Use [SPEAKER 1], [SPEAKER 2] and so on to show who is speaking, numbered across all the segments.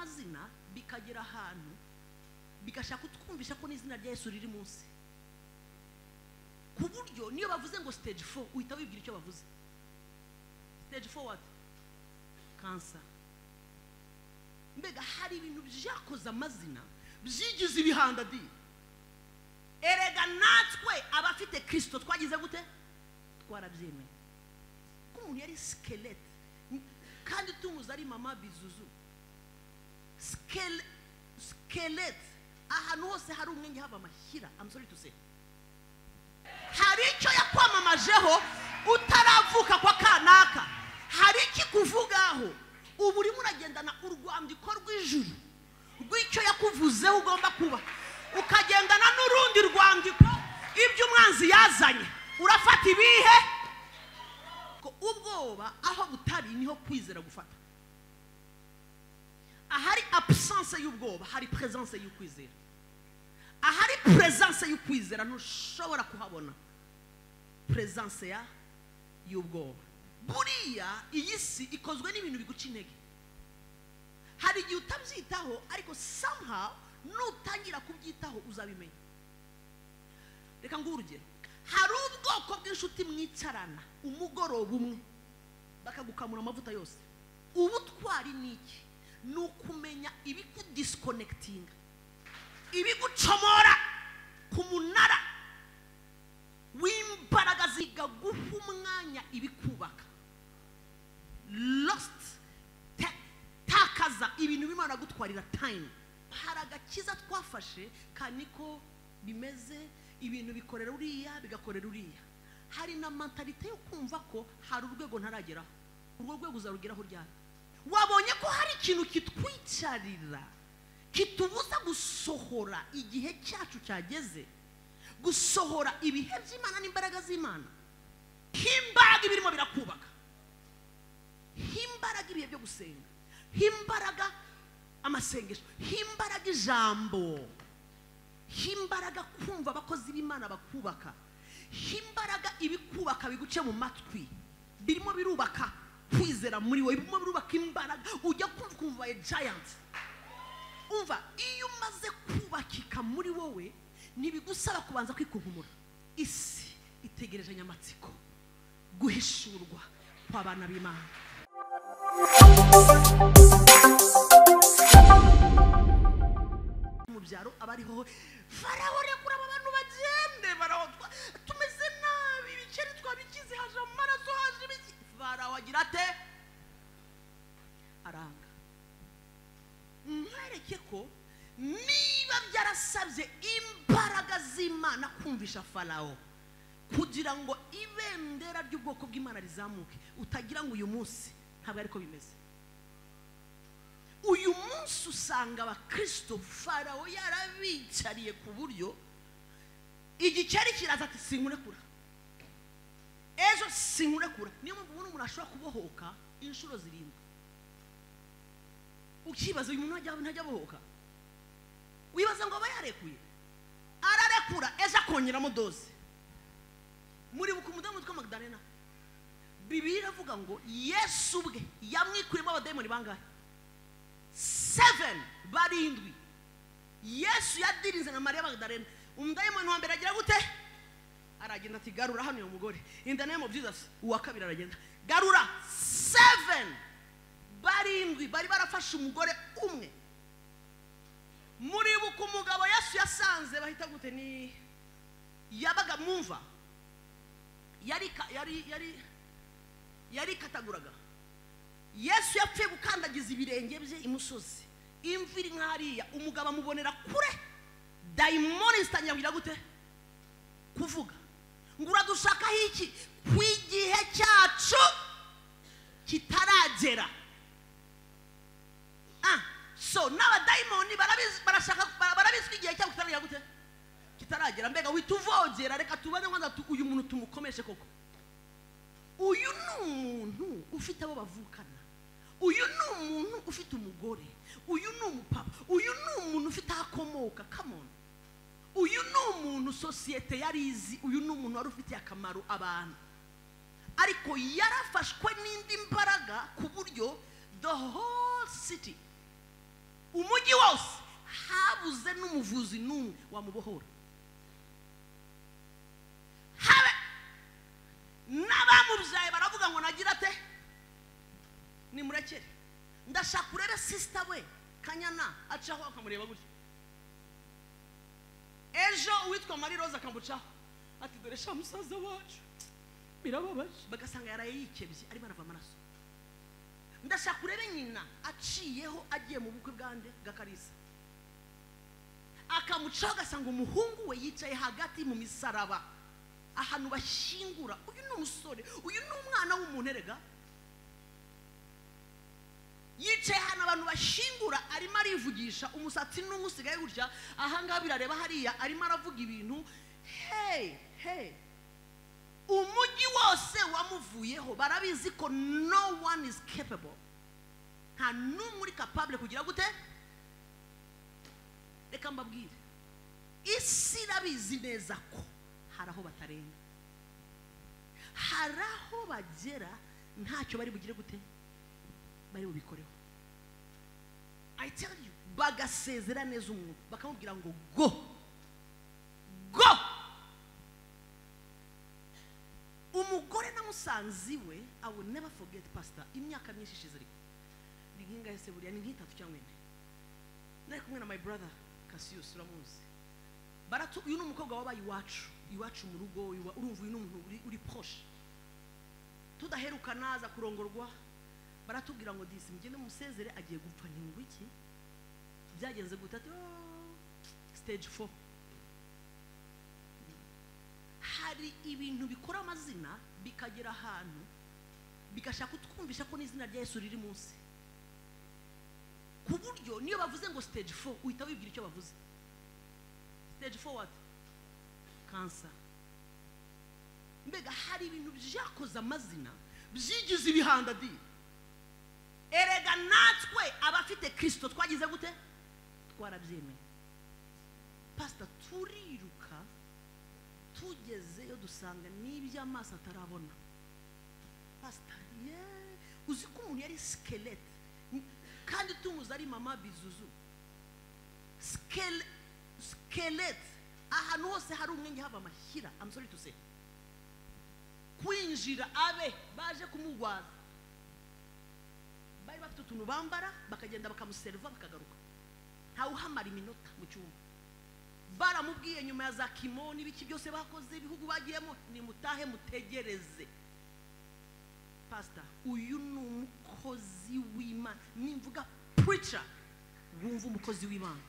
[SPEAKER 1] amazina bikagera ahantu bigashaka kutwumvisha ko n'izina rya Yesu riri munsi, ku buryo niyo bavuze ngo stage 4 uhita wibwira icyo bavuze. Stage 4 what? Cancer. Mbega hari ibintu byakoze amazina byigize ibihanda di. Erega natwe abafite Kristo twagize gute? Twarabyemeye. Ko umuntu yari skelete kandi tumuza ari mama bizuzu. Skelete ahantu hose hari umwenge haba amashyira. I'm sorry to say. Hari icyo yakwamamajeho utaravuka kwa kanaka. Hari iki kuvugaho ubu uri muragendana urwandiko rw'ijuru rw'icyo yakuvuzeho ugomba kuba, ukagendana n'urundi rwandiko ibyo umwanzi yazanye. Urafata ibihe ko ubwoba aho butari niho kwizera gufata. Ahari absence y'ubwoba hari presence y'ukwizera. Ahari presence y'ukwizera ntushobora kuhabona presence y'ubwoba. Buriya iyi si ikozwe n'ibintu biguca intege. Hari igihe utabyitaho ariko somehow nutangira kubyitaho uzabimenya. Reka ngurugero, hari ubwoko bw'inshuti mwicarana umugoroba umwe bakagukamura amavuta yose. Ubutwari niki? Nukumenya ibikudisconnectinga, ibigucomora ku munara w'imbaraga zigaguha umwanya ibikubaka. Lost takaza ibintu bimana gutwarira time. Hari agakiza twafashe kaniko bimeze ibintu bikorera uriya bigakorera uriya. Hari na mentalite yo kumva ko hari urwego ntarageraho. Urwo rwego uzarugeraho ryari? Wabonye ko hari ikintu kitwicarira kitubuza gusohora igihe cyacu cyageze, gusohora ibihe by'Imana n'imbaraga z'Imana. Himbaraga ibirimo birakubaka, himbaraga ibihe byo gusenga, himbaraga amasengesho, himbaraga ijambo, himbaraga kumva abakozi b'Imana bakubaka, himbaraga ibikubaka biguce mu matwi birimo birubaka kwizera muri wowe, birimo birubaka imbaraga ujya kumva a giant. Umva, iyo umaze kubakika muri wowe ntibigusaba kubanza kwikuhumura. Isi itegereje nyamatsiko guhishurwa kw'abana b'Imana. Mu byaro abariho Farawo rekura abantu bagende barahotwa tumeze nabi ibiceri twabikize haje amaraso haje ibiki. Farawo agira ate? Aranga. Mwereke ko niba byarasabye imbaraga z'Imana kumvisha Farawo kugira ngo ibendera ry'ubwoko bw'Imana rizamuke, utagira ngo uyu munsi ntabwo ariko bimeze. Uyu munsi usanga abakristo Farawo yarabicariye ku buryo igiceri kiraza ati sinkurekura, ejo sinkurekura. Niyo mpamvu ubona umuntu ashobora kubohoka inshuro zirindwi. Ukibaza uyu muntu ntajya abohoka, wibaza ngo aba yarekuye. Ararekura ejo akongeramo doze. Muri buku umudamu witwa Magdalena, Bibiliya iravuga ngo Yesu ubwe yamwikurimo abadayimoni bangahe? 7 barindwi. Yesu yadirinze na Maria Magdalena. Umudayimoni wa mbere agira gute? Aragenda ati garura hano uyu mugore. In the name of Jesus. Uwa kabiri aragenda garura. 7 barindwi bari barafashe umugore umwe. Muri buku umugabo Yesu yasanze bahita gute ni yabaga mumva yari kataguraga. Yesu yapfuye gukandagiza ibirenge bye imusozi, imvira nkariya, umugabo amubonera kure, daimoni zitangira gute kuvuga ngo uradushaka iki kwigihe cyacu kitaragera. So n'abadaimoni barashaka barabizwa igihe cyacu kitaragera gute kitaragera. Mbega wituvogera reka tubane ngo uyu muntu tumukomeshe koko. Uyu ni umuntu ufite abo bavukana, uyu ni umuntu ufite umugore, uyu ni umupapa, uyu ni umuntu ufite akomoka. Come on, uyu ni umuntu sosiyete yarizi, uyu ni umuntu wari ufite akamaro abantu, ariko yarafashwe n'indi mbaraga ku buryo the whole city umujyi wose habuze n'umuvuzi n'umwe wamubohora. Habe n'abamubyaye baravuga ngo nagira ate ni murekere. Ndashaka urebe sister we Kanyana acaho akamureba gutya. Ejo uwitwa Marie Rose akambucaho ati dore sha musaza wacu birababaje, bagasanga yaraye yikebye arimo arava amaraso. Ndashaka urebe nyina aciyeho agiye mu bukwe bwande gakarisa akamucaho agasanga umuhungu we yicaye hagati mu misaraba ahantu bashingura. Uyu ni umusore, uyu ni umwana w'umunterega, yicaye hano abantu bashingura arimo arivugisha, umusatsi n'umusigaye gutya. Ahangaha birareba hariya arimo aravuga ibintu. Hey umujyi wose wamuvuyeho, barabizi ko no one is capable, nta n'umwe uri capable kugira gute. Reka mbabwire, isi irabizi neza ko hari aho batarenga, hari aho bagera ntacyo bari bugire gute, bari bubikoreho. I tell you, bagasezera neza umuntu bakamubwira ngo go. Umugore na musanzi we, I will never forget pastor, imyaka myinshi ishize ariko ni nkinga yese buriya ni nk'itatu cyangwa ine, nari kumwe na my brother Cassius, uramuzi. Baratu uyu n'umukobwa wabaye iwacu mu rugo, urumva uyu n'umuntu uri proche, tudaheruka naza kurongorwa. Baratubwira ngo disi mugende musezere agiye gupfa. Ntingo iki byagenze gutatu stage 4. Hari ibintu bikora amazina bikagera ahantu bigashaka kutwumvisha ko n'izina rya Yesu riri munsi, ku buryo niyo bavuze ngo stage 4 uhita wibwira icyo bavuze. Stage 4 what? Cancer. Mbega hari ibintu byakoze amazina byigize ibihanda di. Erega natwe abafite Kristo twagize gute? Twarabyemeye. Pastor turiruka tugezeyo dusanga n'iby'amaso atarabona. Pastor uzi ko umuntu yari skelete kandi tumuzi ari mama bizuzu. Skelete ahantu hose hari umwenge haba amashyira. I'm sorry to say, kwinjira abe baje kumugwaza bari bafite utuntu bambara bakagenda bakamuserva bakagaruka, ntawe uhamara iminota mu cyumba. Baramubwiye nyuma ya za kimo n'ibiki byose bakoze ibihugu bagiyemo, ni mutahe mutegereze. Pastor uyu ni umukozi w'Imana, nimvuga preacher wumva umukozi w'Imana.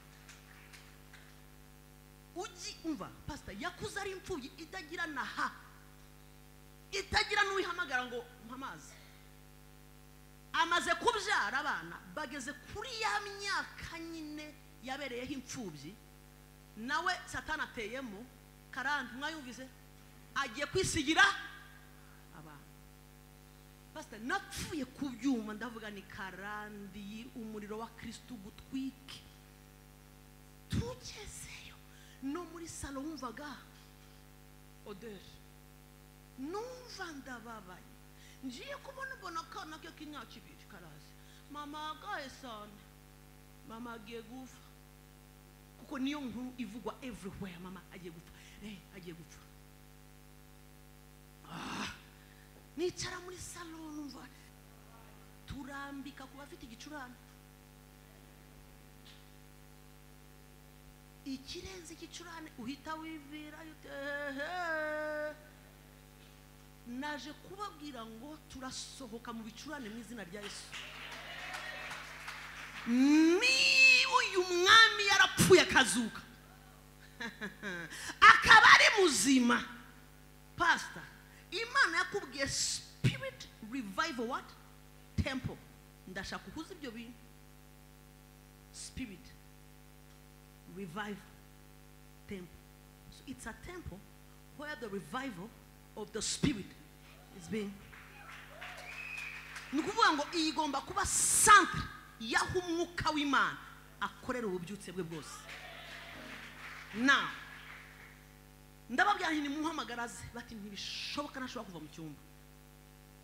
[SPEAKER 1] Uji umva pastor yakuze ari imfubyi itagira naha, itagira n'uwihamagara ngo mpamazi. Amaze kubyara abana bageze kuri ya myaka nyine yabereyeho imfubyi, nawe Satani ateyemo karandi. Mwayumvise agiye kwisigira abana. Pastor napfuye kubyuma ndavuga ni karandi umuriro wa Kristo gutwike. Tugezeyo no muri salo wumvaga odeur, numva ndababaye. Ngiye kubona akana ke k'imyaka 2 karazi, mama agaye sana, mama agiye gufa. Kuko niyo nkuru ivugwa everywhere, mama agiye gufa, agiye gufa. Nicara muri salon numva turambika kuba afite igicurane. Ikirenze igicurane uhita wivira naje kubabwira ngo turasohoka mu bicurane mu izina rya Yesu. Ni uyu mwami yarapfuye akazuka akaba ari muzima. Pastor Imana yakubwiye spirit revival what? Temple. Ndashaka kuhuza ibyo bintu. Spirit revival temple. So it's a temple where the revival of the spirit is being. Nukuvuga ngo igomba kuba centre yaho umwuka w'Imana akorera ububyutse bwe bwose. Now ndababwira nti muhamagaraze bati ntibishoboka nashobora kuva mu cyumba.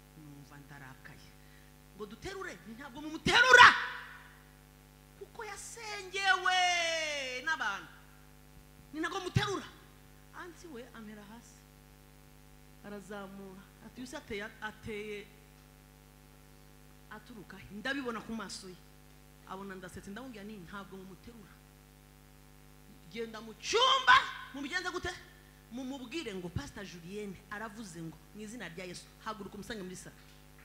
[SPEAKER 1] Numva ndarakaye ngo duterure, ntabwo mumuterura kuko yase arazamura ati yose ateye aturuka ndabibona ku maso ye abona ndasetse ndamubwira ni ntabwo mumuterura genda mu cyumba mubigenze gute mumubwire ngo Pastor Julienne aravuze ngo mu izina rya Yesu haguruka umusange muri sala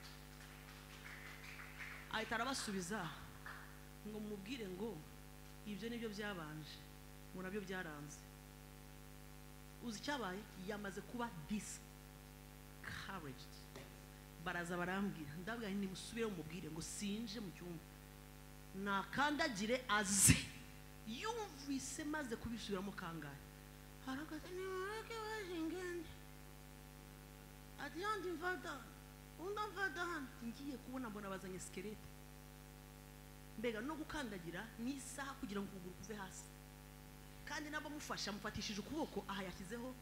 [SPEAKER 1] ahita arabasubiza ngo mubwire ngo ibyo nibyo byabanje ngo nabyo byaranze uzi cyabaye yamaze kuba discouraged baraza barambwira ndabwira ni musubire mubwire ngo sinje mu cyumba nakandagire aze yumvise maze kubisubiramo kangahe harakaza ni wake wajingende adiyandi mvada undamvada ngiye kubona mbona bazanye skelete mbega no gukandagira ni isaha kugira ngo ukuguru kuve hasi kandi nabo mufasha mufatishije ukuboko aha yashyizeho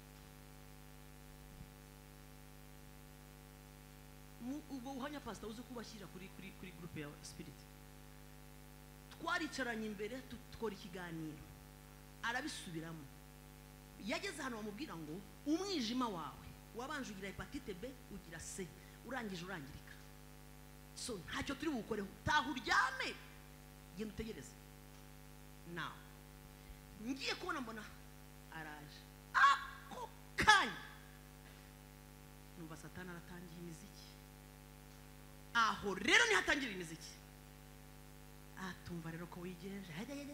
[SPEAKER 1] ubwo uhanya pastor uzi kubashyira kuri group ya spirit twaricaranye imbere tukora ikiganiro arabisubiramo yageze hano bamubwira ngo umwijima wawe wabanje ugira hepatite B ugira C urangije urangirika so ntacyo turi bukoreho taho uryame genda utegereze now ngiye kubona mbona araje ako kanya numva satana aratangiye imiziki aho rero ni hatangira imiziki atumva rero ko wigenje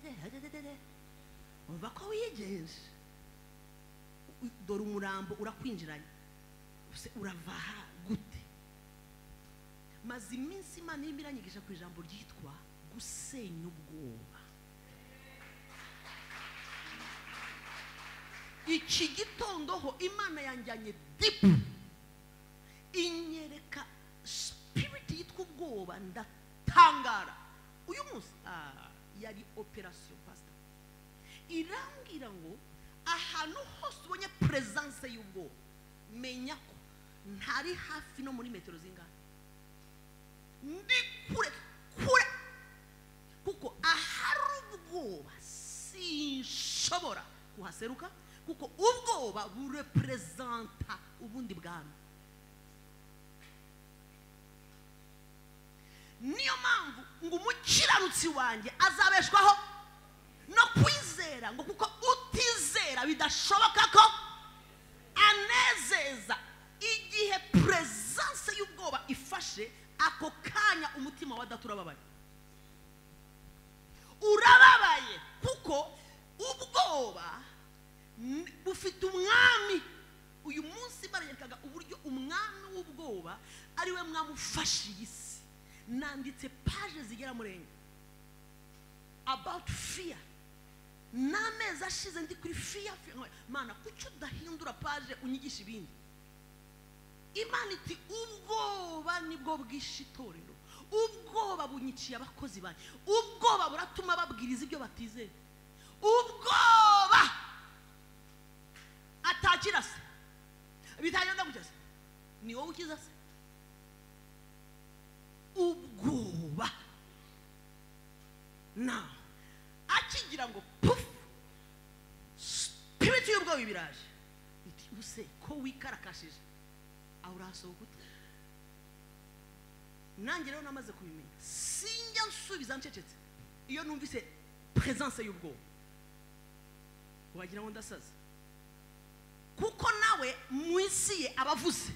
[SPEAKER 1] umva ko wigenje dore umurambo urakwinjiranye uravaha gute maze iminsi Imana irimo iranyigisha ku ijambo ryitwa gusenya ubwoba iki gitondoho Imana yanjyanye deep inyereka spirit yitwa ubwoba ndatangara uyu munsi yari operation pastor irambwira ngo ahantu hose ubonye presence y'ubwoba menya ko ntari hafi no muri metero zingana ndi kure kuko ahari ubwoba sinshobora kuhaseruka kuko ubwoba burepresenta ubundi bwami niyo mpamvu ngo umukiranutsi wanjye azabeshwaho no kwizera ngo kuko utizera bidashoboka ko anezeza igihe presence y'ubwoba ifashe ako kanya umutima wa data urababaye kuko ubwoba bufite umwami uyu munsi barayekaga uburyo umwami w'ubwoba ari we mwamufashe isi nanditse page zigera murenga about fear n'amezi ashize ndi kuri fear mana kuki udahindura page unyigisha ibindi Imana iti ubwoba nibwo bwishe itorero ubwoba bunyiciye abakozi banyu ubwoba buratuma babwiriza ibyo batizeye ubwoba atakira se bitagenda kugeza ni wowe ukiza se ubwoba na akigira ngo puf spirit y'ubwoba ibiraje iti use ko wikarakashije aurasohoka nanjye rero namaze kubimenya sinjya nsubiza ncecetse iyo numvise presence y'ubwoba wagira ngo ndasaza kuko nawe mwisiye abavuze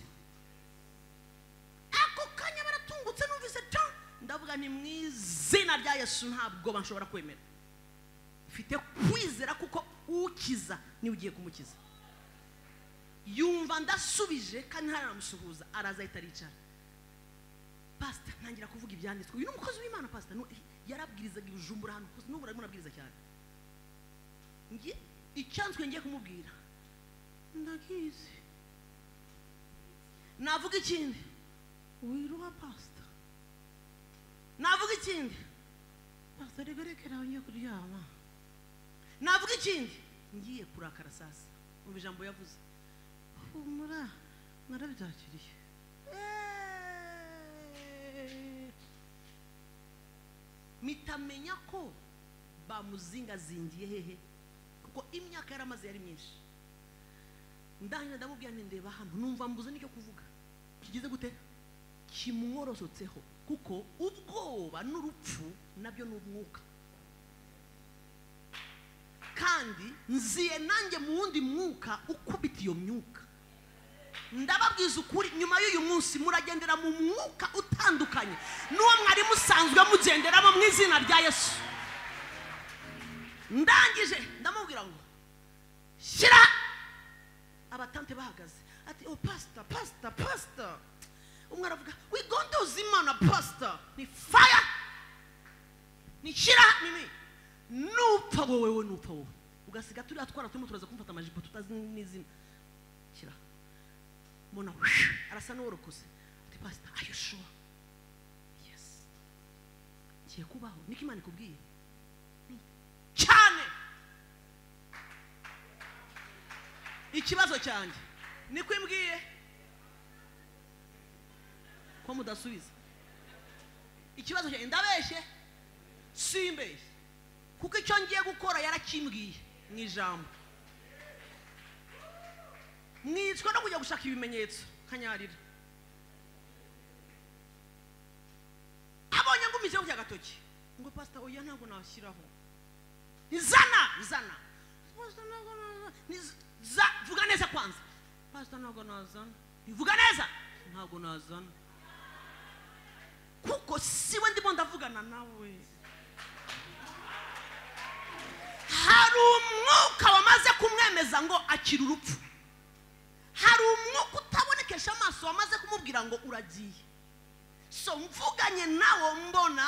[SPEAKER 1] ako kanya baratungutse numvise ndavuga ni mu izina rya Yesu ntabwo banshobora kwemera mfite kwizera kuko ukiza ni ugiye kumukiza yumva ndasubije kandi ntaramusuhuza araza itaricara pastor ntangira kuvuga ibyanditswe uyu n'umukozi w'Imana pastor yarabwirizaga ibijumbura hano kuko n'ubu arimo nabwiriza cyane ngiye icyanswe ngiye kumubwira ndagize navuga ikindi wiruha pastor navuga ikindi pastor regerekera ngiye kuryama navuga ikindi ngiye kurakara sasa mu ijambo yavuze humura narabyakiriye mitamenya ko bamuzingazingiye hehe kuko imyaka yaramaze yari myinshi ndanya ndamubwira nti ndeba hano numva mbuze nicyo kuvuga kigize gute kimworosotseho kuko ubwoba n'urupfu nabyo n'umwuka kandi nziye nanjye mu wundi mwuka ukubita iyo myuka ndababwiza ukuri nyuma y'uyu munsi muragendera mu mwuka utandukanye n'uwo mwari musanzwe mugenderamo mu izina rya Yesu ndangije ndamubwira ngo shira abatante bahagaze ati oh pastor umwe aravuga we going to zimana pastor ni fire ni shira nini nupfa wowe nupfa wowe ugasiga turi atwara turimo turaza kumfata amajipo tutazi n'izina shira mona arasa n'uworokose ati pastor are you sure yes kiye kubaho niki Imana ikubwiye cyane ikibazo cyanjye niko imbwiye ko mudasubiza ikibazo cyanjye ndabeshye simbeshye kuko icyo ngiye gukora yarakimbwiye mu ijambo mwicwa no kujya gushaka ibimenyetso kanyarira abonye ngumije ku gatoki ngo pastor oya ntabwo nashyiraho izana pastor ntabwo vuga neza kwanza pastor ntabwo nazana vuga neza ntabwo nazana kuko siwe ndimo ndavugana nawe hari umwuka wamaze kumwemeza ngo akira urupfu hari umwuka utabonekesha amaso wamaze kumubwira ngo uragiye so mvuganye nawo mbona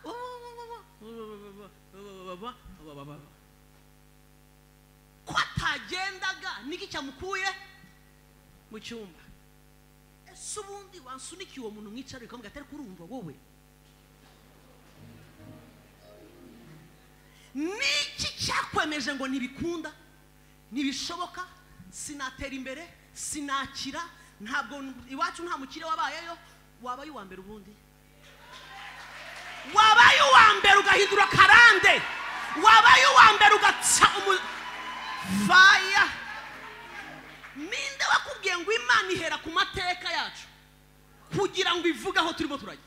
[SPEAKER 1] ko atagendaga niki cyamukuye mu cyumba ese ubundi wansunikiye uwo muntu mwicara ukamubwira atari kurumva wowe niki cyakwemeje ngo ntibikunda ntibishoboka sinatera imbere sinakira ntabwo iwacu nta mukire wabayeyo wabaye uwa mbere ubundi wabaye uwa mbere ugahindura karande wabaye uwa mbere ugatsa fire ninde wakubwiye ngo Imana ihera ku mateka yacu kugira ngo ivuge aho turimo turajya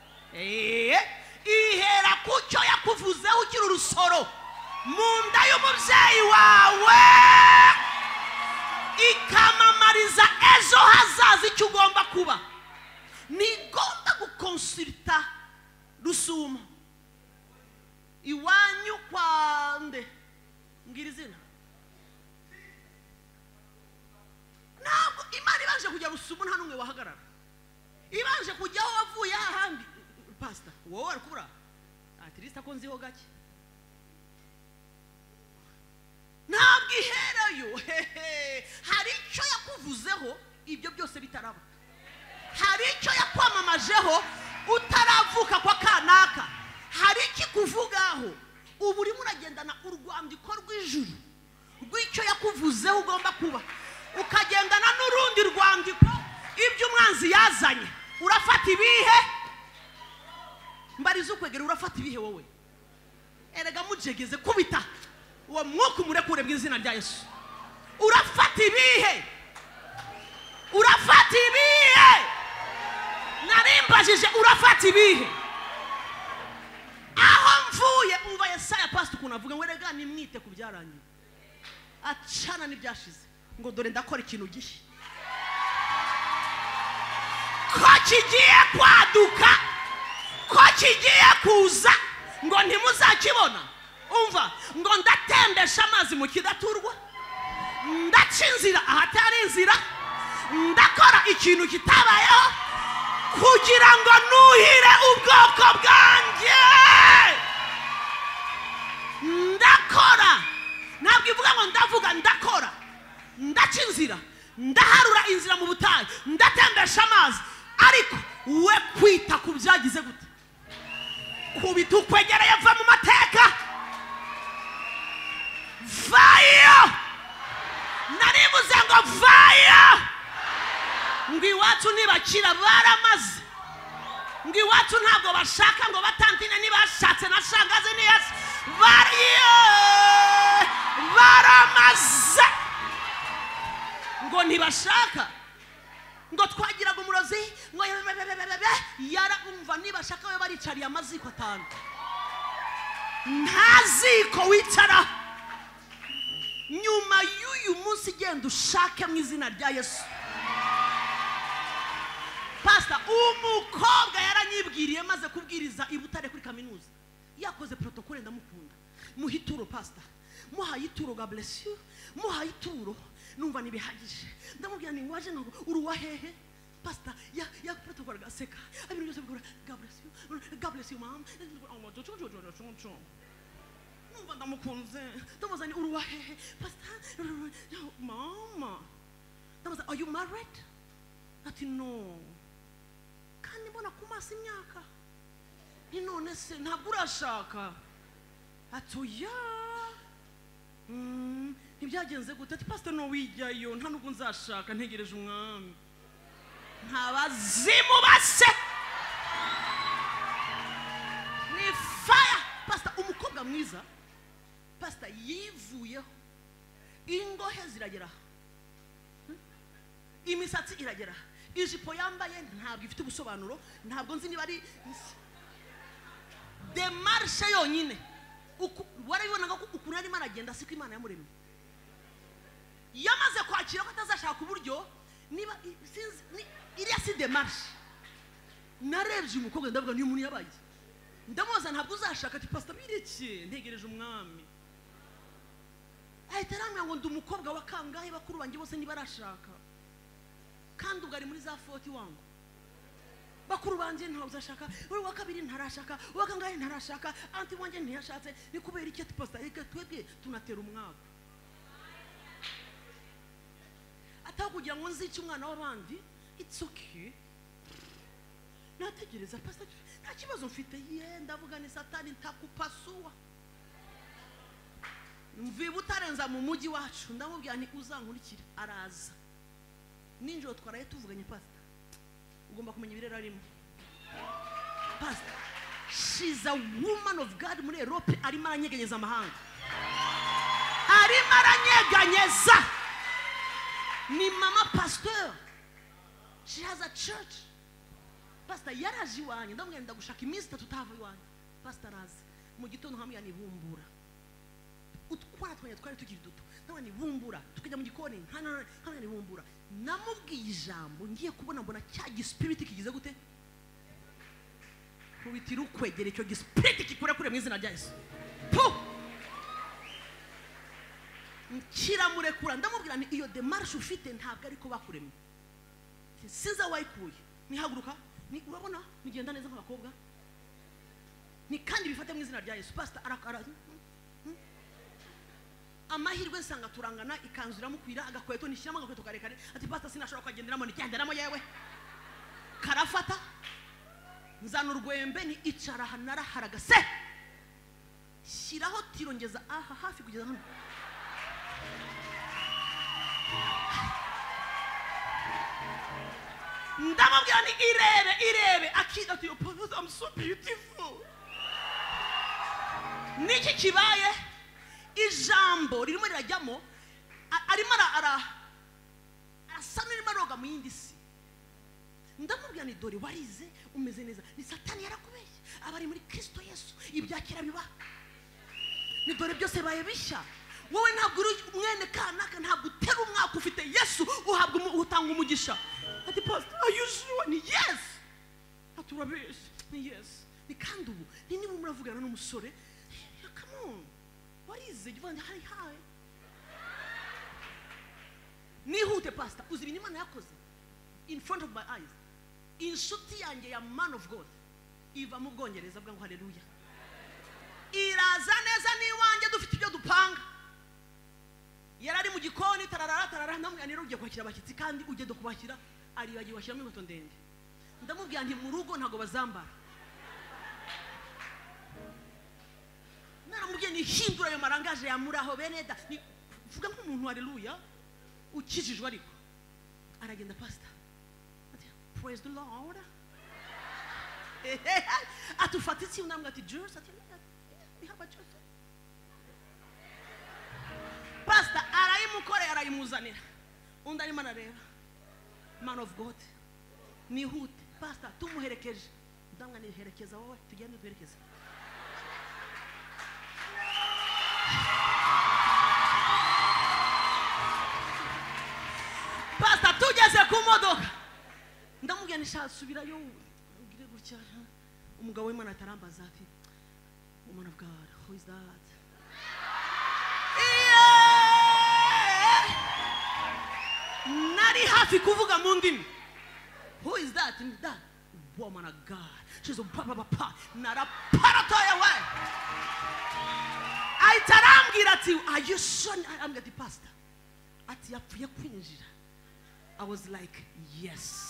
[SPEAKER 1] ihera kucyo yakuvuzeho ukiri urusoro mu nda y'umubyeyi wawe ikamamariza ejo hazaza icyo ugomba kuba nigomba gukonsulta Rusuma iwanyu kwande ngira izina ntabwo Imana ibanje kujya Rusuma nta numwe wahagarara ibanje kujyaho wavuye ahandi pastor wowe arikubura at least akonziho gake ntabwo iherayo hari icyo yakuvuzeho ibyo byose bitaraba hari icyo yakwamamajeho utaravuka kwa kanaka hari ikikuvugaho ubu urimo uragendana urwandiko rw'ijuru rw'icyo yakuvuzeho ugomba kuba ukagendana n'urundi rwandiko ibyo umwanzi yazanye urafata ibihe mbariza ukwegera urafata ibihe wowe erega mujegeze kubita uwo mwuka umurekure mu izina rya Yesu urafata ibihe narimbajije urafata ibihe aho mvuye umva Yesaya pastor kunavuga ngo erega nimwite ku byarangiye acana n'ibyashize ngo dore ndakora ikintu gishya ko kigiye kwaduka ko kigiye kuza ngo ntimuzakibona umva ngo ndatembesha amazi mu kidaturwa ndaca inzira ahatari inzira ndakora ikintu kitabayeho kugira ngo nuhire ubwoko bwanjye ndakora ntabwo ivuga ngo ndavuga ndakora ndaca inzira ndaharura inzira mu butayu ndatembesha amazi ariko we kwita ku byagize gute kubita ukwegereye va mu mateka vayo naribuze ngo vayo ngo iwacu nibakira baramaze ngo iwacu ntabwo bashaka ngo batantine nibashatse na shangaze niyase baramaze ngo ntibashaka ngo twagiraga umurozi ngo yara umva nibashaka we baricariye amaziko 5 ntaziko wicara nyuma y'uyu munsi genda ushake mu izina rya Yesu. Pastor umukobwa yaranyibwiriye maze kubwiriza ibutare kuri kaminuza yakoze protocole ndamukunda muhituro pastor muhaye ituro God bless you muhaye ituro numva nibihagije ndamubwira ni ngwaje ngo uruwa hehe pastor ya protocole gaseka abintu byose bikora God bless you mom numva ndamukunze ndamuza ni uruwa hehe pastor mama ndamuza are you married ati no kandi mbona kumasa imyaka ni none se ntabwo urashaka atoya ntibyagenze gute ati pastor no wijyayo nta nubwo nzashaka ntegereje umwami ntabazimu base ni fire pastor umukobwa mwiza pastor yivuyeho ingohe ziragera imisatsi iragera ijipo yambaye ntabwo ifite ubusobanuro ntabwo nzi niba ari demarche yonyine warabibonaga ko ukuntu ari maragenda siko Imana yamuremye yamaze kwakira ko atazashaka uburyo niba iriya si demarche narebye umukobwa ndavuga niyo umuntu yabaye ndamubaza ntabwo uzashaka ati pastor bireke ntegereje umwami ahita arambwira ngo ndi umukobwa wa kangahe bakuru banjye bose niba arashaka kandi ugari muri za 40 wangu bakuru banje ntawe uzashaka uri wa kabiri ntarashaka wa kangahe ntarashaka anti wanje ntiyashatse ni kubera iki ati pastor reka twebwe tunatera umwaka ataho kugira ngo nzice umwana w'abandi it's okay nategereza pastor nta kibazo mfite ndavuga ni satani ntakupasua mvibu utarenza mu mujyi wacu ndamubwira ni uzankurikira araza ninjoro twaraye tuvuganye pastor ugomba kumenya ibirero arimo pastor she's a woman of God muri Europe arimo aranyeganyeza amahanga arimo aranyeganyeza ni mama pastor she has a church pastor yaraje iwanyu ndamubwira ndagushaka iminsi 3 utava iwanyu pastor araza mu gitondo hamwe yanibumbura utwara twari tukiri duto nabani bumbura tukajya mu gikoni hana ni bumbura namubwiye ijambo ngiye kubona mbona cya gispirit kigize gute kubitira ukwegera icyo gispirit kikura kure mu izina rya Yesu kiramurekura ndamubwira ni iyo demarche ufite ntabwo ariko bakuremye siza wayikuye nihaguruka ni urabona nigenda neza nk'abakobwa ni kandi bifate mu izina rya Yesu pastor arakara amahirwe nsanga turangana ikanzura mukwira agakweto nishyiramo agakweto karekare ati pastor sinashobora kugenderamo nigenderamo yewe karafata nzana urwembe ni icara hanara haragase shyiraho tirongeza aha hafi kugeza hano ndamubwira ni irebe akida ati I'm so beautiful niki kibaye ijambo ririmo rirajyamo arimo asa n'irimo aroga mu yindi si ndamubwira ni dore warize umeze neza ni satani yarakubeshye abari muri Kristo Yesu ibyakira biba ni dore byose baye bishya wowe ntabwo uri mwene kanaka ntabwo utera umwaka ufite Yesu uhabwa utanga umugisha ati pastor are you sure ni yes aturabeshye ni yes ni kandi ubu ni niba muravugana n'umusore come on warize jivanje hari nihute pastor uzi ibintu Imana yakoze in front of my eyes inshuti yanjye ya man of God iva mu Bwongereza bwa ngo haleluya iraza neza niwanjye dufite ibyo dupanga yarari mu gikoni tarara ndamubwira ugiye kwakira abashyitsi kandi ujye do kubashyira ari bagiye washyiramo inkweto ndende ndamubwira nti mu rugo ntago bazambara naramubwiye ni hindura ayo marangaje ya muraho beneda ni vuga nk'umuntu haleluya ukijijwe ariko aragenda pastor praise the Lord atufatitse unamwe ati Jesus ati we have a church pastor arayimukore arayimuzanira undi arimo arareba man of God nihute pastor tumuherekeje ndamwa niherekeza wowe tugende twerekeza pastor tugeze ku modoka ndamubwira nishasubirayo ngire gutya umugabo w'Imana atarambaza ati woman of God who is that nari hafi kuvuga mu ndimi who is that that woman of God she's a papa naraparatoya we aitarambwira ati are you sure I'm the pastor ati yapfuye kwinjira I was like yes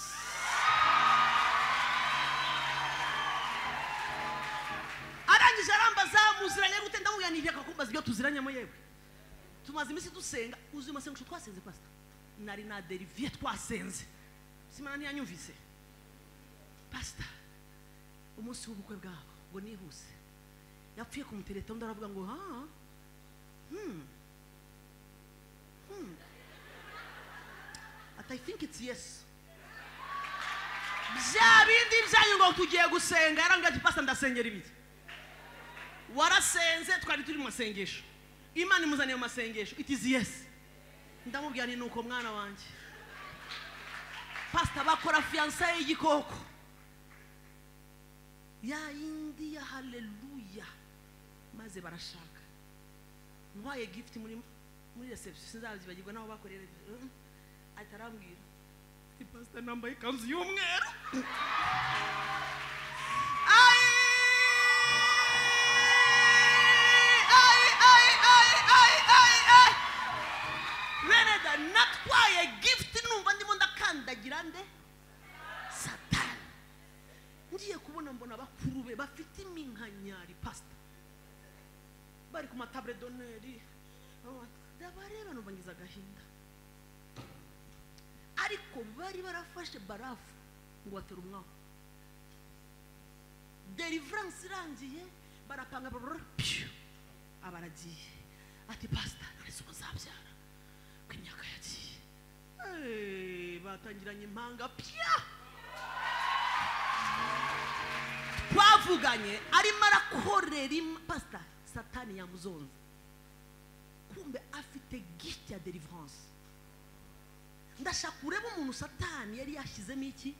[SPEAKER 1] arangije arambaza muziranye gute ndamubyaniriye akakumbaza ibyo tuziranyemo yewe tumaze imisi dusenga uzi masengesho twasenze pastor nari na derivier twasenze simana ntiyanyumvise pastor umunsi w'ubukwe bwabo ngo nihuse yapfuye kumutereta undi aravuga ngo I think it's yes bindi byanyu ngo tugiye gusenga yarambwira ati pastor ndasengera ibiki warasenze twari turi mu masengesho Imana imuzaniye mu masengesho it is yes ndamubwira ni nuko mwana wanje pastor bakora fiançailles y'igikoko ya indi ya haleluya maze barashaka ntwaye gift muri reception sinzabigirwa naho bakorera atarambwira ati pastor nambaye ikanzu y'umweru Reneda natwaye gift numva ndimo ndakandagira nde Satan ngiye kubona mbona bakuru be bafite iminkanyari pastor bari ku matable d'honneur dabareba numva ngiza gahinda ariko bari barafashe barafu ngo batera umwaho deliverance irangiye barapanga abaragiye ati pastor narizo zabyara kw'imyaka yagiye batangiranye impanga twavuganye arimo arakorera pastor Satani yamuzonze kumbe afite gift ya deliverance ndashaka ureba umuntu Satani yari yashizemo iki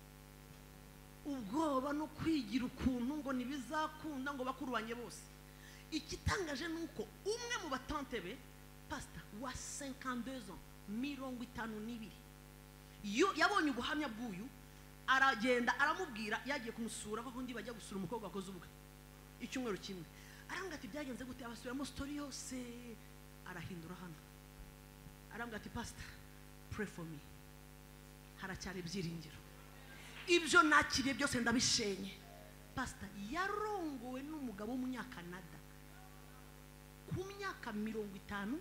[SPEAKER 1] ubwoba no kwigira ukuntu ngo nibizakunda ngo bakurwanye bose ikitangaje nuko umwe mu batante be pastor wa 52 ans 52 yabonye ubuhamya bw'uyu aragenda aramubwira yagiye kumusura aho ndi bajya gusura umukobwa wakoze ubukwe icyumweru kimwe arambwira ati byagenze gute abasubiramo story yose arahindura hano arambwira ati pastor pray for me haracyari ibyiringiro ibyo nakiriye byose ndabishenye pastor yarongowe n'umugabo w'umunyakanada ku myaka 50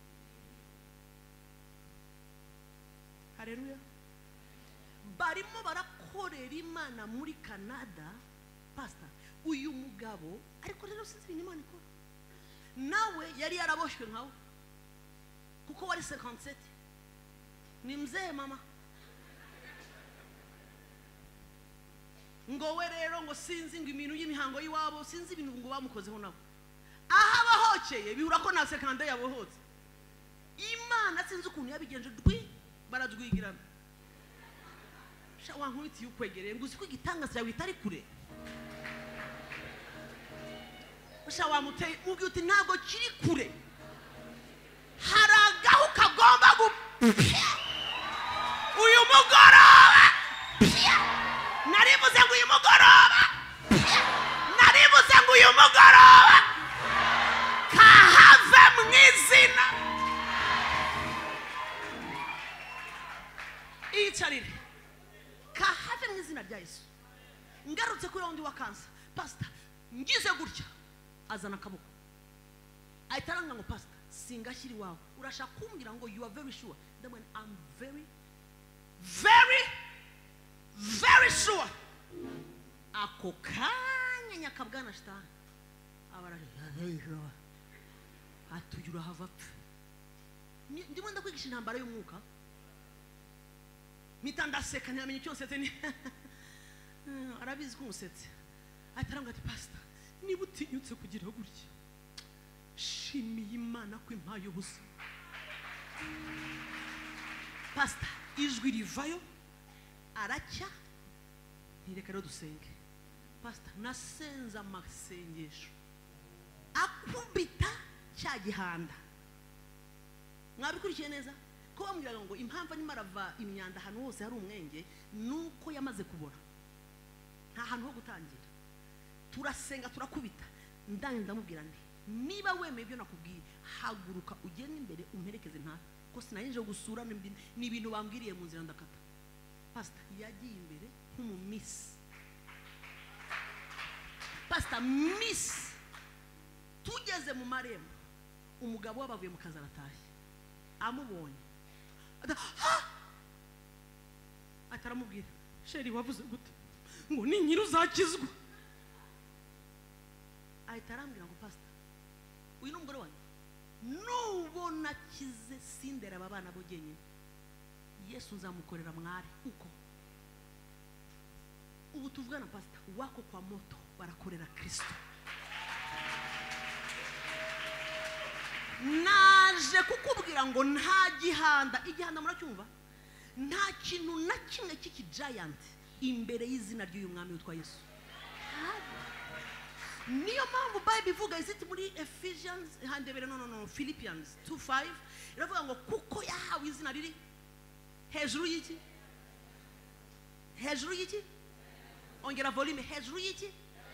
[SPEAKER 1] haleluya barimo barakorera Imana muri Canada pastor uyu mugabo ariko rero sinzi ibintu Imana ikora nawe yari yaraboshwe nkawe kuko wari 57 ni mzee mama ngo we rero ngo sinzi ngo ibintu y'imihango yiwabo sinzi ibintu ngo bamukozeho nawe aha bahokeye bihura ko na sekande yabohotse Imana sinzi ukuntu yabigenje baradwigirana wankubiti y'ukwegereye ngo uzi ko igitangaza yawe itari kure wamuteye ubwi uti ntabwo kiri kure haragaho kagomba uyu mugoroba naribuze ngo uyu mugoroba kahave mu izina iyicarire kahave mu izina rya Yesu ngarutse kuri wundi wa kansa pastor ngize gutya azana akaboko ayitaranga ngo pastor singashyiri wawe urashaka kumbwira ngo you are very sure then I'm very sure ako kanya nyakabwana shitani abaraje atujura hava ndimo ndakwigisha intambara y'umwuka mpita ndaseka ntiyamenye icyo nsetse ni arabizi ko umusetse atarambwa ati pastor niba utinyutse kugira gutya shimiye Imana ko impaye ubusa pastor ijwi rivayo aracya ntireka rero dusenge pastor nasenza amasengesho akubita cya gihanda mwabikurikiye neza ko bamwiraga ngo impamvu arimo arava imyanda ahantu hose hari umwenge nuko yamaze kubora nta hantu ho gutangira turasenga turakubita ndamubwira nti niba wemeye ibyo nakubwiye haguruka ugende imbere umperekeze nta ko sinayinje gusura ni ibintu bambwiriye mu nzira ndakata pastor yagiye imbere nk'umumisi pastor miss tugeze mu marembo umugabo wabavuye mu kazi aratashye amubonye ataramubwira sheri wavuze gute ngo ni nyiri uzakizwa ahita arambwira ngo pastor uyu ni umugore wanjye nubona kize sindera aba bana bo genyine Yesu nzamukorera mwari uko ubu tuvugana pastor wako kwa moto barakorera Kristo naje kukubwira ngo nta gihanda igihanda muracyumva nta kintu na kimwe cy'iki giant imbere y'izina ry'uyu mwami witwa Yesu niyo mpamvu Bible ivuga iziti muri Ephesians handebere no Philippians 2:5 iravuga ngo kuko yahawe izina riri hejuru y'iki ongera volume hejuru y'iki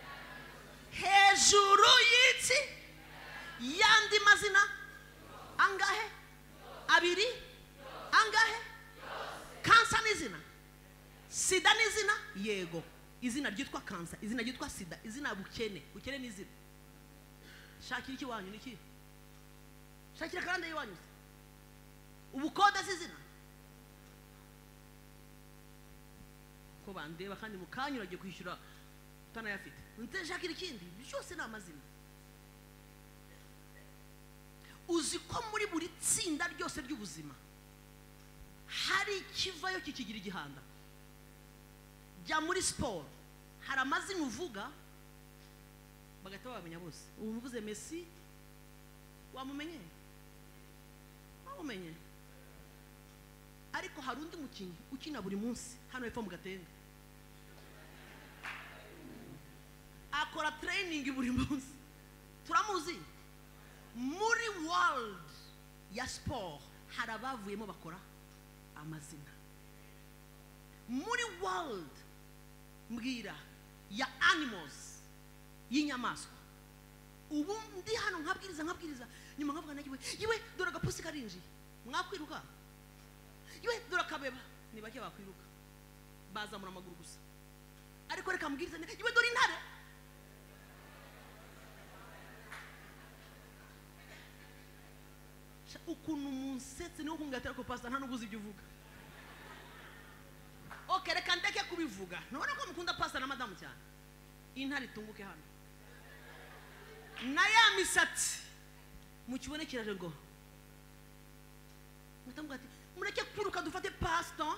[SPEAKER 1] yandi mazina angahe abiri angahe kansa n'izina sida n'izina yego izina ryitwa kansa izina ryitwa sida izina bukene n'izina shakira iki wanyu niki shakira karande yiwanyu ubukode z'izina ko bandeba kandi mukanyuragiye kwishyura utanayafite nte shakira ikindi byose ni amazina uzi ko muri buri tsinda ryose ry'ubuzima hari ikivayo kikigira igihanda jya muri sport hari amazina uvuga bagahita babamenya bose ubu mvuze Messi wamumenye ariko hari undi mukinnyi ukina buri munsi hano hepfo mu Gatenga akora training buri munsi turamuzi muri world ya sport hari abavuyemo bakora amazina muri world mbwira ya animals y'inyamaswa ubu ndi hano nkabwiriza nyuma nkavuga nagiwe yiwe dore agapusi karinjiye mwakwiruka yiwe dore akabeba ni bake bakwiruka bazamura amaguru gusa ariko reka mbwiriza yiwe dore intare ukuntu umusetse niwo kungatera ko pastor nta nubuzi ibyo uvuga okay reka ndeke kubivuga none ko mukunda pastor na madamu cyane intare itunguke hano na ya misatsi mukibonekeraje ngo mutambuga ati mureke kwiruka dufate pastor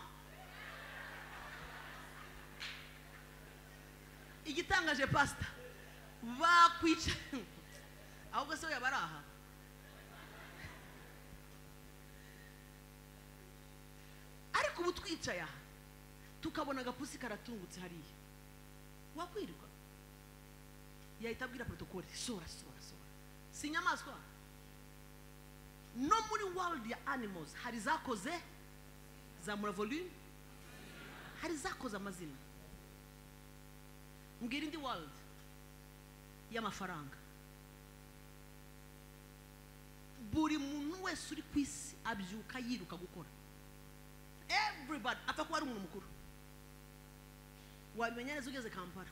[SPEAKER 1] igitangaje pastor bakwica ahubwo se yabaraha ariko ubu twicaya tukabona agapusi karatungutse hariya wakwirirwa yahita abwira protocole sora si inyamaswa no muri world ya animals hari zakoze zamura volume hari zakoze amazina mbwira indi world y'amafaranga buri muntu wese uri ku isi abyuka yiruka gukora everybody apfa kuba ari umuntu mukuru wabimenya neza ugeze Kampala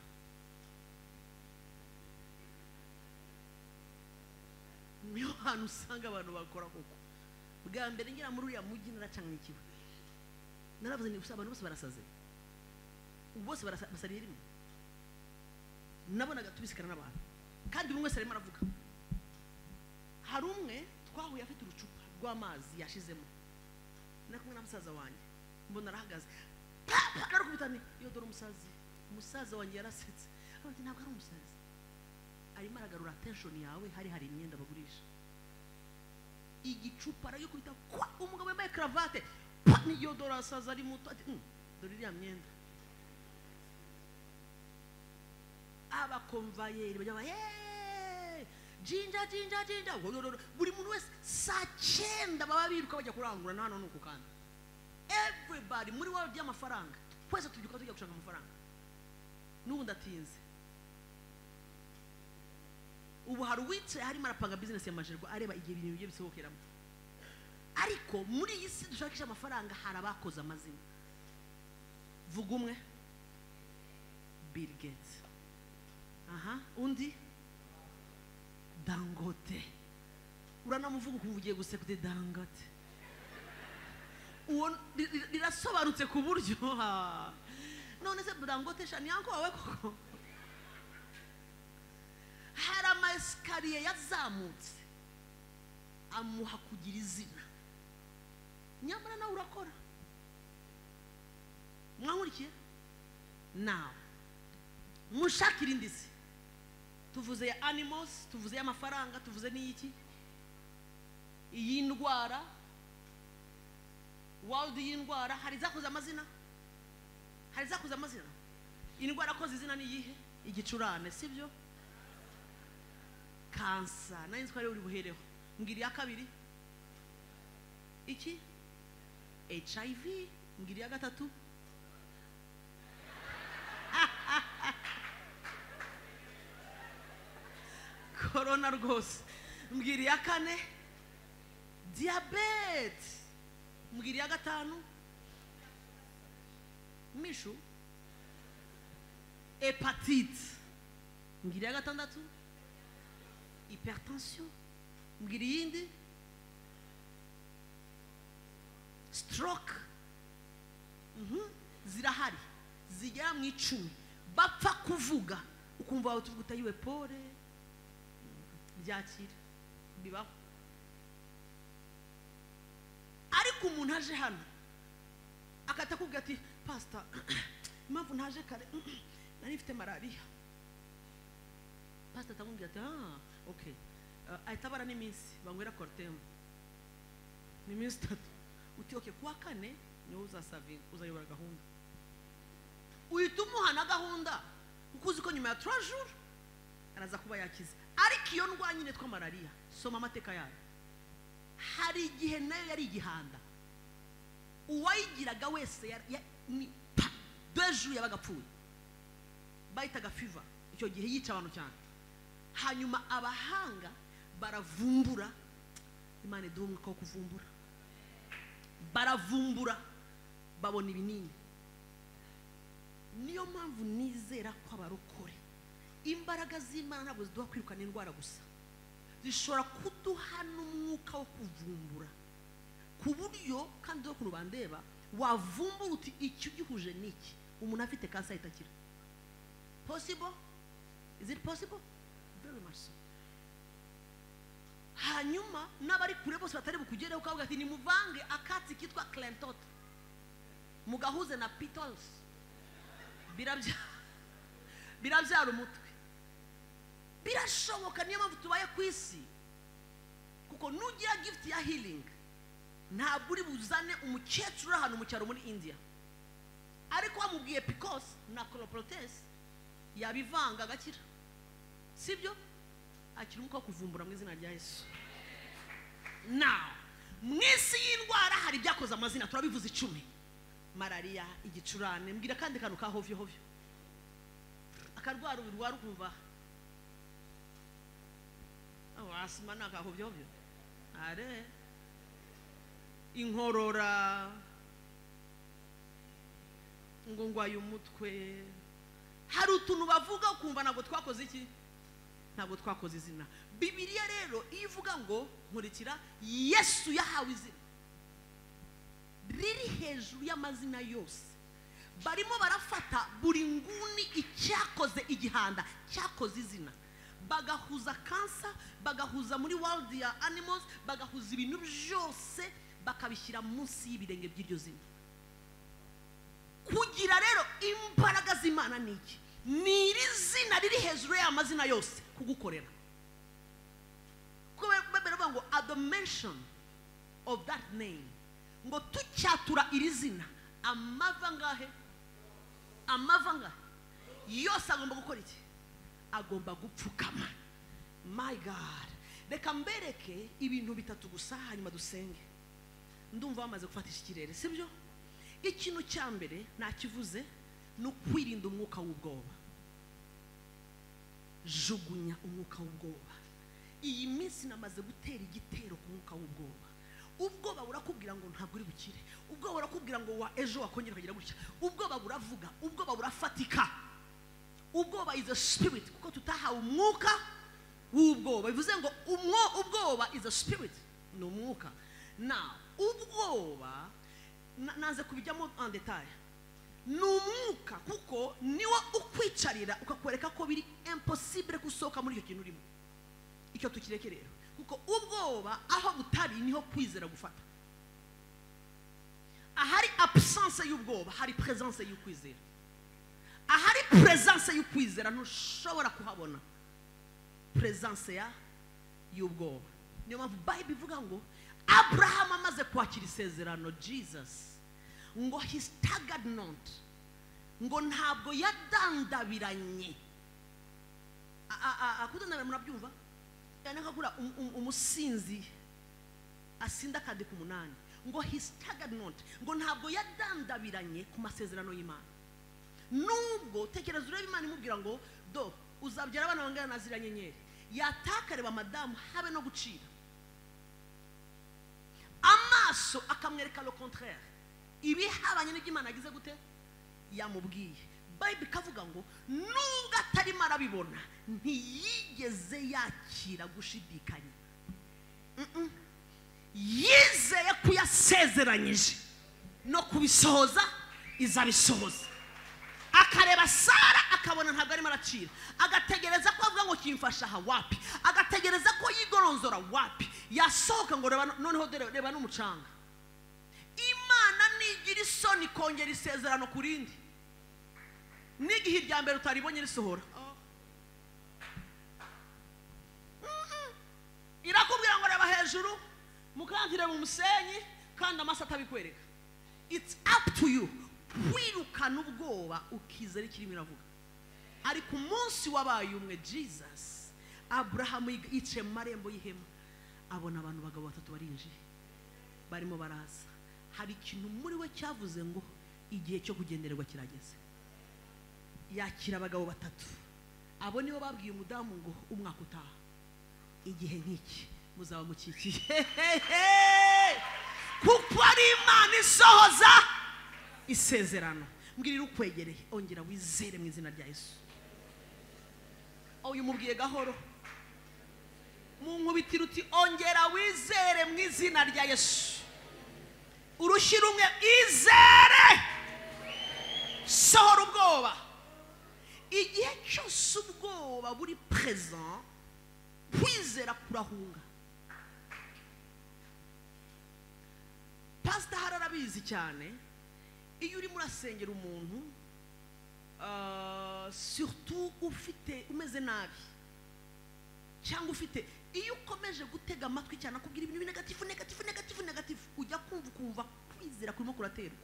[SPEAKER 1] niyo hantu usanga abantu bakora koko bwa mbere ngira muri uriya mujyi naracanyikiwe naravuze ni abantu bose barasaze bose basariye rimwe nabonaga tubisikana n'abantu kandi buri wese arimo aravuga hari umwe twahuye afite urucupa rw'amazi yashizemo nakumwe na musaza wanjye mbona arahagaze karakubitani iyo dore umusaza wanjye yarasetse abandi ntabwo ari umusaza arimo aragarura attention yawe hari imyenda bagurisha igicupa aragikubita kwa umugabo wambaye cravate niyo dore asaza ari muto ati dore iriya myenda abakonvayeri bajya jinja buri muntu wese saa 9 baba biruka bajya kurangura nano nuko kandi everybody muri world y'amafaranga twese tubyuka tujya gushaka amafaranga n'ubu ndatinze ubu hari uwicaye harimo arapanga business y'amajerwa areba igihe ibintu bigiye bisohokeramo ariko muri iyi si dushakisha amafaranga hari abakoze amazina vuga umwe Bill Gates undi Dangote uranamuvuga ukumva ugiye gusekuta Dangote uwo rirasobanutse ku buryo none se Dangote shani yanko wawe koko hari amaeskariye yazamutse amuha kugira izina nyamara nawe urakora mwankurikiye nawe mushakira indisi tuvuze ya animals tuvuze ya mafaranga tuvuze n'iki iyi ndwara world y'indwara hari zakoze amazina indwara koze izina ni yihe igicurane sibyo kansa nayo twari uri buhereho ngiri ya kabiri iki HIV ngiri ya gatatu corona rwose mbwiri ya kane diabetes mbwiri ya gatanu mishu hepatite mbwiri ya gatandatu hypertension mbwiri yindi stroke zirahari zigera mu 10 bapfa kuvuga ukumva aho tuvuga yiwe pole byakira bibaho ariko umuntu aje hano akatakubwira ati pastor impamvu ntaje kare nari mfite malaria pastor atamubwira ati okay ahitabara n'iminsi bangwera cortembo n'iminsi 3 uti okay kuwa kane niho uzasavinga uzayobora gahunda uyitumuha na gahunda ukuzi ko nyuma ya 3 jours araza kuba yakize ariko iyo ndwara nyine twa malaria soma amateka yayo hari igihe nayo yari igihanda uwayigiraga wese ni 2 jours yabaga apfuye bayitaga fever icyo gihe yica abantu cyane hanyuma abahanga baravumbura Imana idumwe ko kuvumbura baravumbura babona ibinini niyo mpamvu nizera ko abarokore imbaraga z'Imana ntabwo ziduha kwirukana indwara gusa zishobora kuduha n'umwuka wo kuvumbura ku buryo kandi zo kurubandeba wavumbura uti icyo gihuje niki umuntu afite kansa itakira possible is it possible very much so hanyuma n'abari kure bose batari bukugere ukavuga ati ni muvange akatsi kitwa clentot mugahuze na pitons birabyara umutwe birashoboka niyo mpamvu tubaye ku isi kuko nugira gift ya healing ntabwo uri buzane umukecuru ahantu mu cyaro muri India ariko wamubwiye picos na coloprotes yabivanga agakira sibyo akiri umko kuvumbura mu izina rya Yesu now mwisi y'indwara hari byakoze amazina turabivuze 10 malaria igicurane mbwira kandi kantu ka hovyo akarwara urwara ukumva asma na ka hovyo are inkorora ngo ngwaye umutwe hari utuntu bavuga ukumva ntabwo twakoze iki ntabwo twakoze izina Bibiliya rero ivuga ngo nkurikira Yesu yahawe izina riri hejuru y'amazina yose barimo barafata buri nguni icyakoze igihanda cyakoze izina bagahuza kansa bagahuza muri world ya animals bagahuza ibintu byose bakabishyira munsi y'ibirenge by'iryo zina kugira rero imbaraga z'Imana niki ni iri zina riri hejuru y'amazina yose kugukorera kubera ngo at the mention of that name ngo tucyatura iri zina amava ngahe yose agomba gukora iki agomba gupfukama my God reka mbereke ibintu bitatu gusa hanyuma dusenge ndumva bamaze gufatisha ikirere sibyo ikintu cya mbere nakivuze no kwirinda umwuka w'ubwoba jugunya umwuka w'ubwoba iyi minsi namaze gutera igitero ku mwuka w'ubwoba ubwoba burakubwira ngo ntabwo uri bukire ubwoba burakubwira ngo ejo wakongera ukagira gutya ubwoba buravuga ubwoba burafatika ubwoba is a spirit kuko tutahawe umwuka w'ubwoba bivuze ngo ubwoba is a spirit ni umwuka now ubwoba naze kubijyamo en detail ni umwuka kuko niwo ukwicarira ukakwereka ko biri impossible gusohoka muri icyo kintu urimo icyo tukireke rero kuko ubwoba aho butari niho kwizera gufata ahari absence y'ubwoba hari presence y'ukwizera ahari presence y'ukwizera ntushobora kuhabona presence y'ubwoba niyo mpamvu Bible ivuga ngo Abraham amaze kwakira isezerano Jesus ngo he staggered not ngo ntabwo yadandabiranye akudandabira murabyumva yanakagura umusinzi asinda kade ku munani ngo he staggered not ngo ntabwo yadandabiranye ku masezerano y'Imana nubwo tekereza urebe Imana imubwira ngo do uzabyara abana bangana nazira nyenyeri yatakareba madamu habe no gucira amaso akamwereka le contraire ibihabanye n'Imana agize gute yamubwiye Bible kavuga ngo nubwo atari marabibona ntiyigeze yakira gushidikanya yizeye kuyasezeranyije no kubisohoza izabisohoza akareba Sara akabona ntabwo arimo aracira agategereza ko avuga ngo kimfasha ha wapi agategereza ko yigoronzora wapi yasohoka ngo reba noneho reba n'umucanga Imana nigira isoni kongera isezerano kurindi n'igihe irya mbere utaribonye risohora irakubwira ngo reba hejuru mukantire mu musenyi kandi amaso atabikwereka it's up to you kwirukana ubwoba ukizera ikirimo iravuga ariko umunsi wabaye umwe Jesus Abraham yicaye mu marembo y'ihema abona abantu bagabo batatu barinjiye barimo baraza hari ikintu muri we cyavuze ngo igihe cyo kugendererwa kirageze yakira abagabo batatu abo nibo babwiye umudamu ngo umwaka utaha igihe nk'iki muzaba mukikiye kuko ari Imana isohoza isezerano mbwirira ukwegereye ongera wizere mu izina rya Yesu uyu mubwiye gahoro mu nkubitiro uti ongera wizere mu izina rya Yesu urushira umwe izere sohora ubwoba igihe cyose ubwoba buri present kwizera kurahunga Pastor hararabizi cyane iyo uri murasengera umuntu surtout ufite umeze nabi cyangwa ufite iyo ukomeje gutega amatwi cyane akubwira ibintu negative ujya kumva kwizera kurimo kuraterwa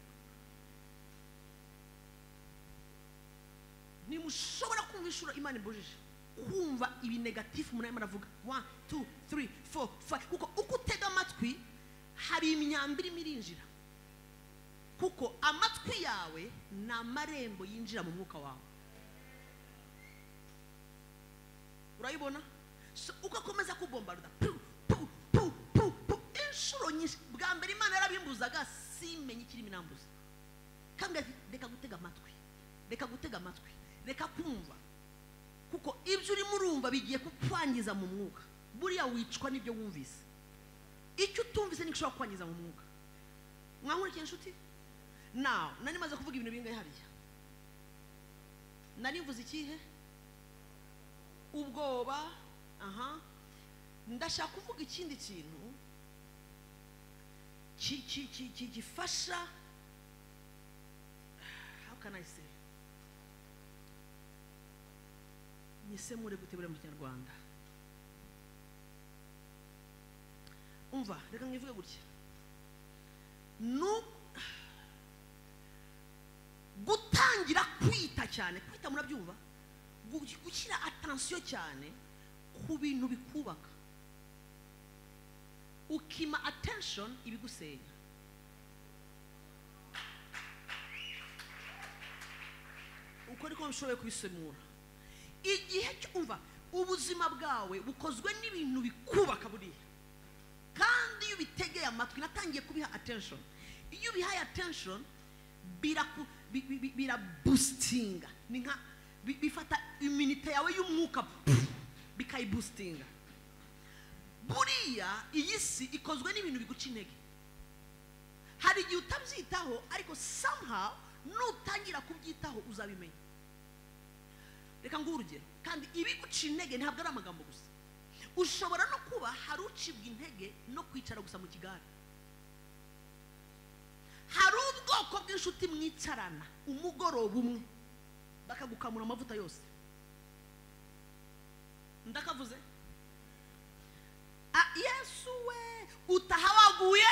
[SPEAKER 1] nimushobora kumva ishuro Imana imbujije kumva ibi negative umuntu arimo aravuga 1 2 3 4 5 kuko uko utega amatwi hari imyambiro imirinjira kuko amatwi yawe ni amarembo yinjira mu mwuka wawe urayibona ugakomeza kubombarda inshuro nyinshi bwa mbere Imana yarabimbuzaga simenye ikirimo inambuza kandi reka gutega amatwi reka kumva kuko ibyo urimo urumva bigiye kukwangiza mu mwuka buriya wicwa n'ibyo wumvise icyo utumvise nigishobora kukwangiza mu mwuka mwankurikiye inshuti now nani maze kuvuga ibintu bingahe hariya nari mvuze ikihe ubwoba ndashaka kuvuga ikindi kintu gifasha can I say? Nisemure gutebura mu Kinyarwanda. Umva, reka ngivuge gutya. Gutangira kwita cyane, kwita murabyumva? Gushyira attention cyane ku bintu bikubaka. Ukima attention ibigusenya. Uko ariko nshoboye kubisemura. Igihe cyumva ubuzima bwawe bukozwe n'ibintu bikubaka buriya. Kandi iyo bitegeye amatwi natangiye kubiha attention. Iyo bihaye attention bira boostinga. Ni nka bifata immunity yawe y'umwuka bikayi boostinga. Buriya iyi si ikozwe n'ibintu biguca intege. Hari igihe utabyitaho ariko somehow nutangira kubyitaho uzabimenya. Reka ngurugero kandi ibiguca intege ntabwo ari amagambo gusa. Ushobora no kuba hari ucibwa intege no kwicara gusa mu kigare. Hari ubwoko bw'inshuti mwicarana umugoroba umwe bakagukamura amavuta yose. Ndakavuze? Yesu we utaha waguye,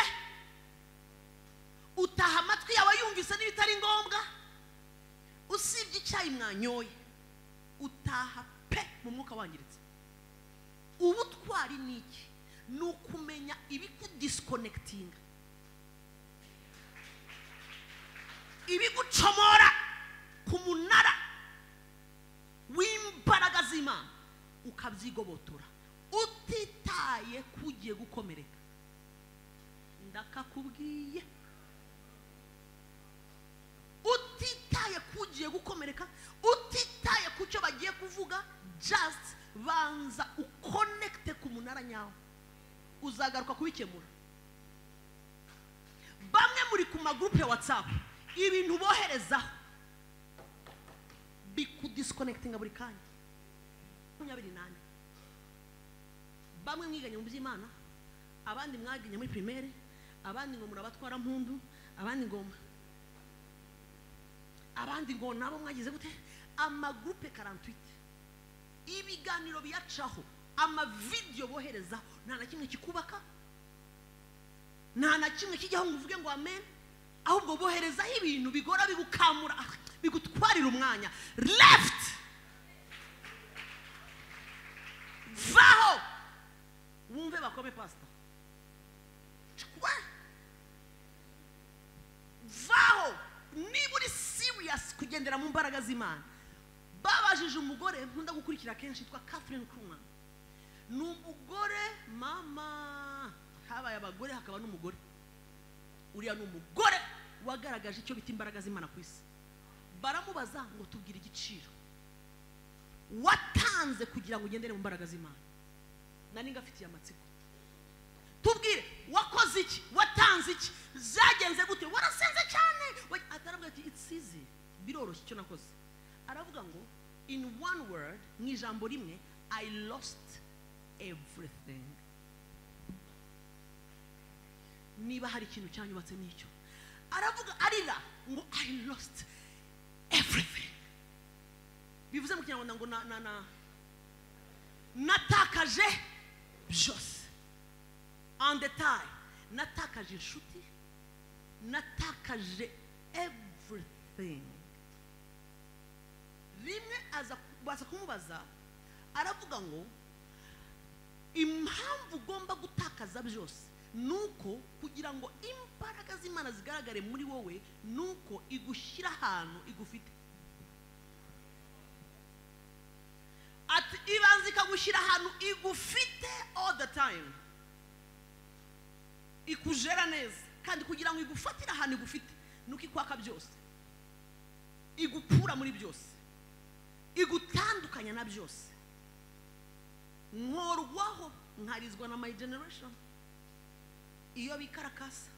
[SPEAKER 1] utaha amatwi yawe yumvise n'ibitari ngombwa, usibye icyayi mwanyoye, utaha pe mu mwuka wangiritse. Ubutwari niki? Nukumenya ibikudisconnectinga, ibigucomora ku munara w'imbaraga z'Imana ukabyigobotora utitaye kugiye gukomereka. Ndakakubwiye, utitaye kugiye gukomereka, utitaye kucyo bagiye kuvuga, just banza uconnecte ku munara nyawo, uzagaruka kubikemura. Bamwe muri ku magroupe ya WhatsApp ibintu boherezaho bikudisconnectinga buri kanya. 28 bamwe mwiganye mu by'Imana, abandi mwaganye muri primaire, abandi ngo murabatwara mpundu, abandi ngo nabo mwagize gute amagroupe 48 ibiganiro biyacaho, amavideo boherezaho, nta na kimwe kikubaka, nta na kimwe kijyaho ngo uvuge ngo amen, ahubwo boherezaho ibintu bigora bigukamura, bigutwarira umwanya. Left vaho wumve bakome pastor vaho niba uri serious kugendera mu mbaraga z'Imana. Babajije umugore nkunda gukurikira kenshi yitwa Catherine Kruma. Ni umugore mama, habaye abagore hakaba n'umugore. Uriya ni umugore wagaragaje icyo bita imbaraga z'Imana ku isi. Baramubaza ngo tubwire igiciro watanze kugira ngo ugendere mu mbaraga z'Imana. Nani ngafitiye amatsiko, tubwire wakoze iki, watanze iki, zagenze gute, warasenze cyane. Ataravuga ati it's easy, biroroshye icyo nakoze. Aravuga ngo in one word, mu ijambo rimwe, I lost everything. Niba hari ikintu cyanyubatse n'icyo, aravuga arira ngo I lost everything. Bivuze mu Kinyarwanda ngo natakaje byose. En detail, natakaje inshuti, natakaje everything. Rimwe baza kumubaza, aravuga ngo impamvu ugomba gutakaza byose nuko kugira ngo imbaraga z'Imana zigaragare muri wowe, nuko igushyira ahantu igufite. Ati ibanza ikagushyira ahantu igufite all the time, ikujera neza. Kandi kugira ngo igufatire ahantu igufite, nuko ikwaka byose, igukura muri byose, igutandukanya na byose. Nkorwaho nkarizwa na my generation. Iyo bikarakasa,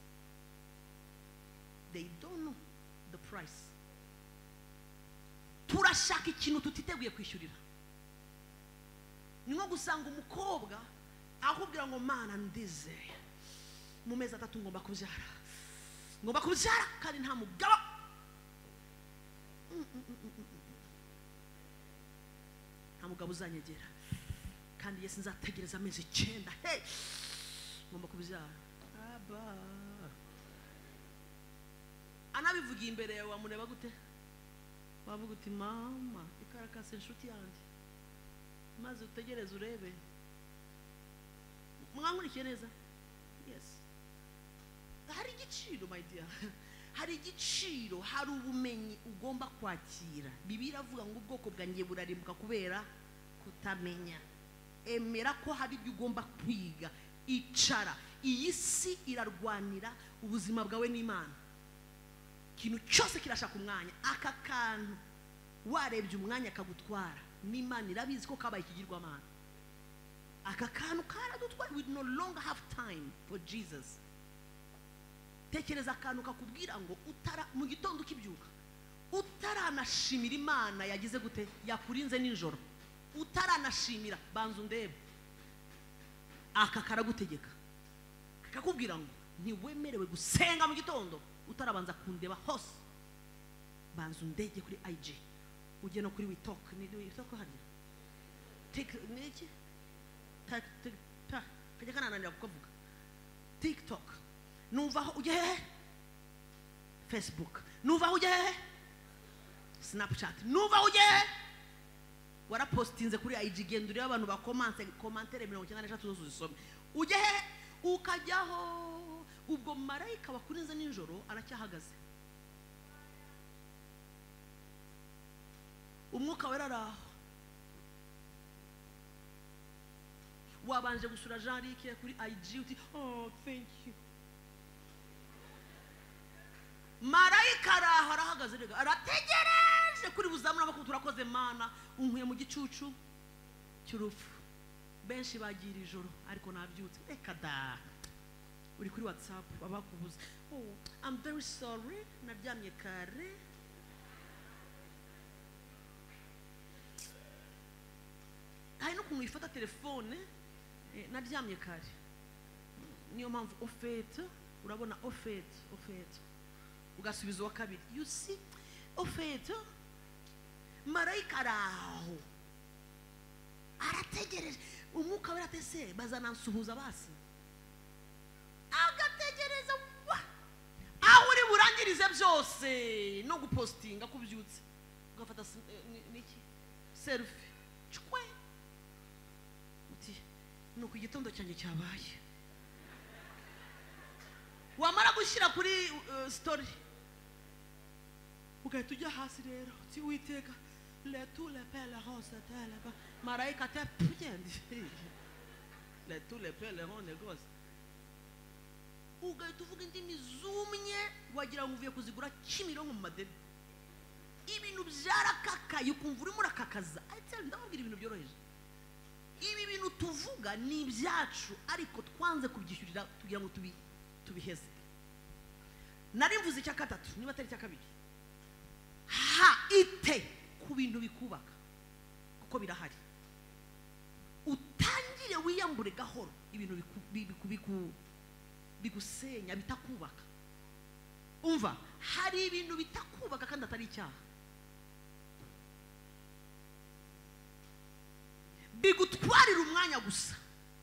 [SPEAKER 1] they don't know the price. Turashaka ikintu tutiteguye kwishyurira. Ni nko gusanga umukobwa ahubwira ngo Mana ndizeye mu mezi 3 ngomba kubyara kandi nta mugabo. nta mugabo uzanyegera kandi Yesu nzategereza amezi 9 hey ngomba kubibyara aba anabivugiye imbere yawe wamureba gute wavuga uti mama ikarakase inshuti yanjye maze utegereze urebe mwangurikiye neza yes hari igiciro my dear hari igiciro hari ubumenyi ugomba kwakira Bibiliya avuga ngo ubwoko bwanjye burarimbuka kubera kutamenya emera ko hari ibyo ugomba kwiga icara iyi si irarwanira ubuzima bwawe n'Imana kintu cyose kirashaka umwanya aka kantu warebye umwanya akagutwara n'Imana irabizi ko kabaye ikigirwa Imana aka kantu karadutwara we no longer have time for Jesus tekereza akantu kakubwira ngo utara mu gitondo ukibyuka utaranashimira Imana yagize gute yakurinze ninjoro utaranashimira banza undebe aka karagutegeka kakubwira ngo ntiwemerewe gusenga mu gitondo utarabanza kundeba hose banza undege kuri IG ujye no kuri WeTalk ni WeTalk hariya niki kajya kanananira kuvuga TikTok nuvaho ujye Facebook nuvaho ujye Snapchat nuvaho ujye warapostinze kuri IG genduri abantu bakomantere 93 zose uzisome ujye ukajyaho ubwo marayika bakurinze ninjoro aracyahagaze umwuka weraraho wabanje gusura Jean Luc kuri IG uti oh thank you marayika araho arahagaze rega arategereje kuri buzamura bako turakoze Mana unkuye mu gicucu cy'urupfu benshi bagira ijoro ariko nabyutse reka da uri kuri WhatsApp abakubuza oh I'm very sorry naryamye kare hari no kumwifata telefone naryamye kare niyo mpamvu ofete urabona ofete ugasubiza wa kabiri you see ofete marayika araho arategereje umwuka weratese bazanansuhuza basi agategereza aho uri burangirize byose no gupostinga kubyutse ugafata niki selfie chwe uti no ku gitondo cyanjye cyabaye wamara gushyira kuri story ugahita ujya hasi rero uti witeka tous les pèlerins se télèvent marayika te pugende tous les pèlerins négoce ugahita uvuga indimi zumye wagira ngo uvuye kuzigura Kimironko mu madebe ibintu byarakakaye ukumva urimo urakakaza ndamubwira ibintu byoroheje ibi bintu tuvuga ni ibyacu ariko twanze kubyishyurira tugira ngo tubiheze nari mvuze icya gatatu niba atari icya kabiri ite ku bintu bikubaka kuko birahari utangire wiyambure gahoro ibintu bigusenya bitakubaka umva hari ibintu bitakubaka kandi atari icyaha bigutwarira umwanya gusa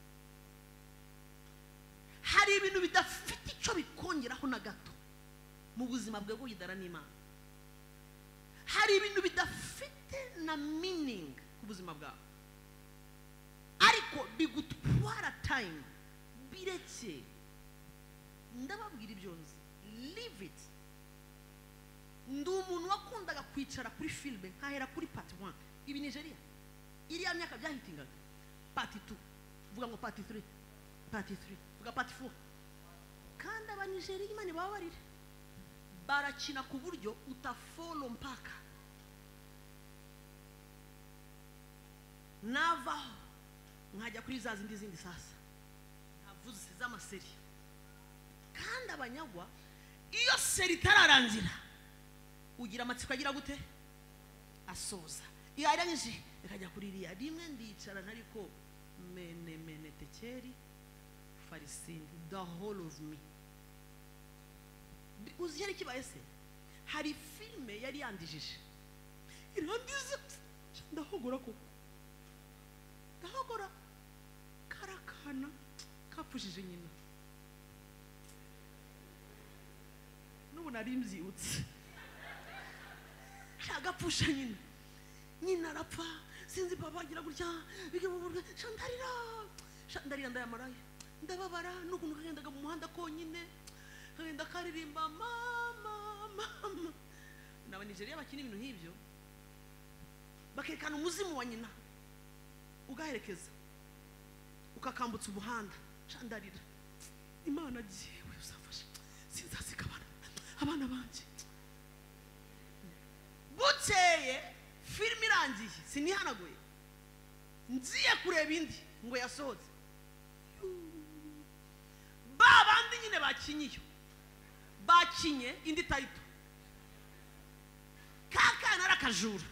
[SPEAKER 1] hari ibintu bidafite icyo bikongeraho na gato mu buzima bwe bw'idara n'Imana hari ibintu bidafite na meaning ku buzima bwawe ariko bigutwara time bireke ndababwira ibyo nzi leave it ndi umuntu wakundaga kwicara kuri filme nkahera kuri part 1 ibi Nigeria iriya myaka byahitingaga part 2 vuga ngo part 3 vuga part 4 kandi abanigeria Imana babarire barakina ku buryo utafollow mpaka navaho nkajya kuri za zindi sasa ntavuze z'amaseri kandi abanyagwa iyo seri tararangira ugira amatsiko agira gute asoza iyo arangije ikajya kuri iriya rimwe ndicara ariko mene tekeri farisini the whole of me uziyari kibaye se hari filme yari yandijije irangiza ndahogora ko ndahogora karakana kapfushije nyina n'ubu nari mbyibutse agapfusha nyina arapfa sinzi papa agira gutya bigemuburwe shandarira ndayamaraye ndababara n'ukuntu kagendaga mu muhanda konyine kagenda karirimba mama n'Abanigeria bakina ibintu nk'ibyo bakerekana umuzimu wa nyina ugaherekeza ukakambutsa ubuhanda shandarira Imana agiye uzafasha sinzasiga abana banje bukeye filime irangiye sinihanaguye nziye kureba indi ngo yasohotse babandi nyine bakinye indi tayito kakana arakajura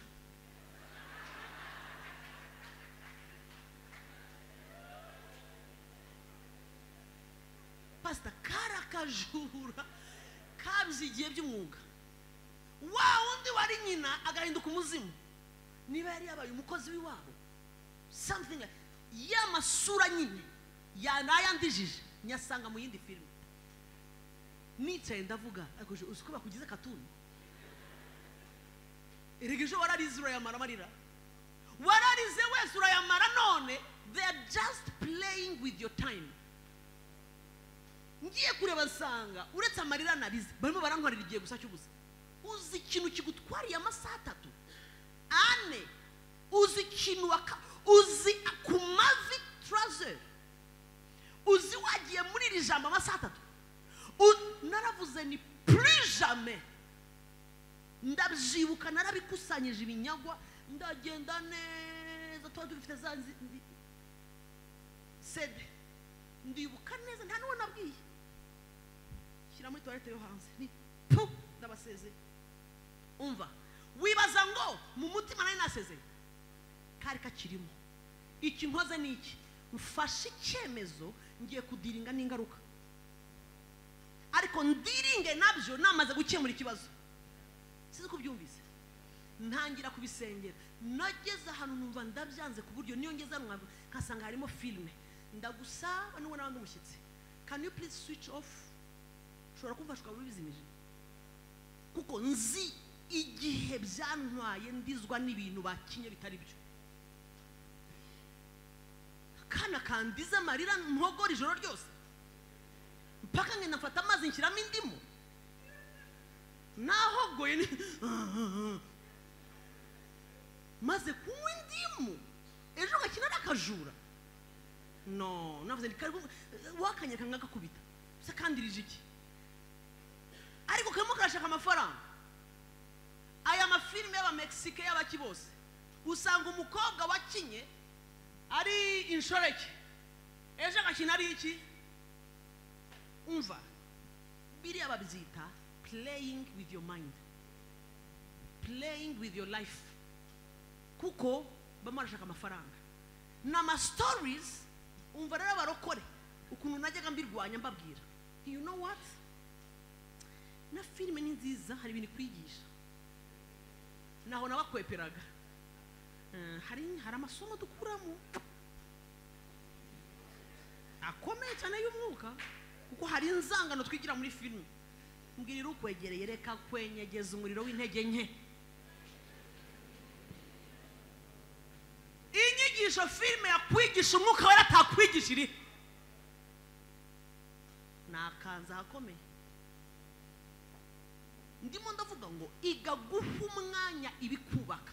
[SPEAKER 1] pastor karakajura kabyigiye by'umwuga wa undi wari nyina agahinduka umuzimu niba yari yabaye umukozi w'iwabo something like yamasura nyine yanayandijije nyasanga mu yindi filime nicaye ndavuga ariko uko bakugize katuni irigijo wararize urayamara marira wararize wese urayamara none they are just playing with your time ngiye kureba nsanga uretse amarira narize barimo barantwarira igiye gusa cy'ubusa uzi ikintu kigutwariye amasaha 3 ane uzi ikintu uzi ku mavi trouser uzi wagiye muri iri jambo amasaha 3 naravuze ni plus jamais ndabyibuka narabikusanyije ibinyagwa ndagenda neza tuba dufite zanzi sede ndibuka neza nta n'uwo nabwiye shyira muri toilette yo hanze ni ndabaseze umva wibaza ngo mu mutima nari naseze kari kakirimo iki nkoze niki mfashe icyemezo ngiye kudiringa n'ingaruka ariko ndiringe nabyo namaze gukemura ikibazo sizi kubyumvise ntangira kubisengera nageze ahantu numva ndabyanze ku buryo niyo ngeze hano nkasanga harimo filime ndagusaba n'uwo n'abandi umushyitsi can you please switch off ushobora kumfasha ukaba ubizimije kuko nzi igihe byantwaye ndizwa n'ibintu bakinye bitari byo kana kandiza amarira ntogora ijoro ryose mpaka ngenda mfata amazi nshyiramo indimu nahogoye maze kunywa indimu ejo gakina n'akajura no navuze ni kari wakanye kanga kakubita se kandirije iki ariko kemo karashaka amafaranga aya mafilime y'aba Mexique y'abaki bose usanga umukobwa wakinye ari inshoreke ejo gakina ari iki umva biri ababyita playing with your mind, playing with your life, kuko bamarashaka amafaranga nama stories umva rero barokore ukuntu najyaga mbirwanya mbabwira you know what na filime ni nziza hari ibintu kwigisha naho nabakweperaga hari amasomo dukuramo akomeye cyane y'umwuka kuko hari inzangano twigira muri filime mbwirira ukwegereye reka kwenyegeza umuriro w'intege nke inyigisho filime yakwigisha umwuka wera atakwigisha iri nakanza hakomeye ndimo ndavuga ngo iga guha umwanya ibikubaka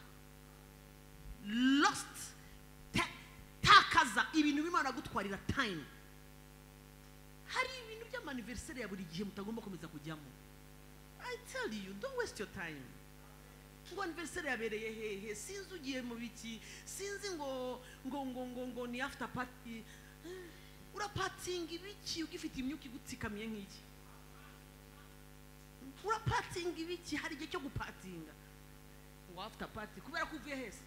[SPEAKER 1] lost takaza ibintu bimana gutwarira time hari ibintu by'amaniversary ya buri gihe mutagomba komeza kujyamo I tell you don't waste your time ngo anniversary yabereye hehe sinzi ugiye mu biki sinzi ngo ni after party urapatinga ibiki ugifite imyuka igutsikamiye nk'iki urapatinga ibiki hari igihe cyo gupatinga ngo after party kubera ko uvuye hese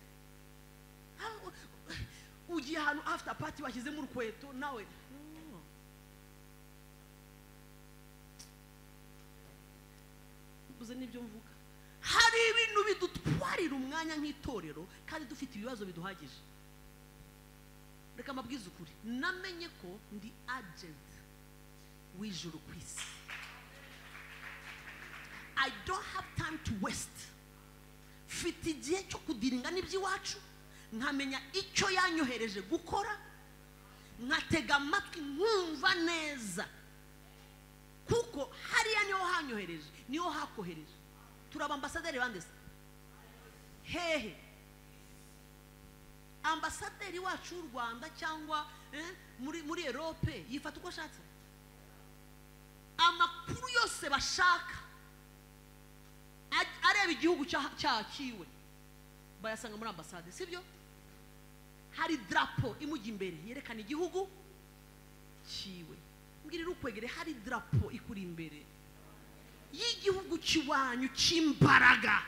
[SPEAKER 1] ugiye ahantu after party washyizemo urukweto nawe ubuze n'ibyo mvuga hari ibintu bidutwara guharira umwanya nk'itorero kandi dufite ibibazo biduhagije. Reka mabwiza ukuri, namenye ko ndi agent w'ijuru kwisi. I don't have time to waste. Fite igihe cyo kudiringa n'iby'iwacu, nkamenya icyo yanyohereje gukora, nkatega amatwi nkumva neza, kuko hariya niho hanyohereje, niho hakohereje. Turaba ambasaderi bande se? Hehe. Ambasaderi wacu w'u Rwanda cyangwa muri Europe yifata uko ashatse. Amakuru yose bashaka areba igihugu cyakiwe bayasanga muri ambasade, sibyo? Hari drapo imujya imbere yerekana igihugu kiwe. Mbwirira ukwegere, hari drapo ikuri imbere y'igihugu kiwanyu cy'imbaraga.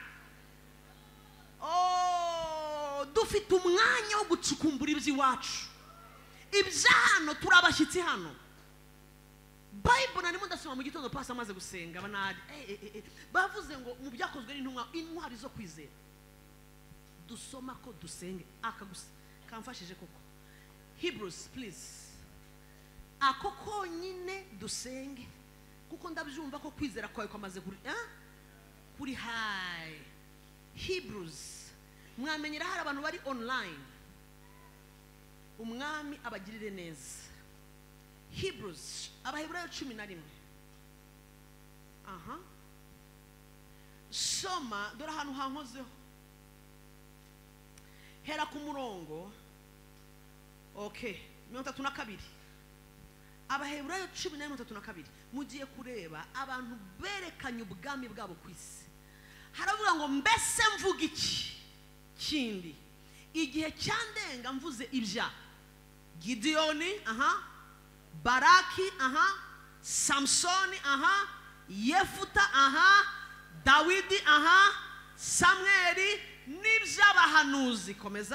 [SPEAKER 1] Dufite umwanya wo gucukumbura iby'iwacu. Ibyahano turabashyitsi hano. Bible nani mundasoma mu gitondo pasa amaze gusenga banadi. Bavuze ngo mu byakozwe n'intumwa intwari zo kwizera. Dusoma ko dusenge akagusa kamfashije koko. Hebrews please. Akoko nyine dusenge kuko ndabyumva ko kwizera kwawe kwamaze kuri high. Hebrews mwamenyera hari abantu bari online. Umwami abagirire neza. Hebrews Abaheburayo 11. Soma dore ahantu hankozeho. Hera ku murongo 32. Abaheburayo 11:32 mugiye kureba abantu berekanye ubwami bwabo kwisi. Haravuga ngo mbese mvuga iki kindi igihe cyandenga mvuze ibya Gideoni, Baraki, Samsoni, Yefuta, Dawidi, Samweli n'iby'abahanuzi. Komeza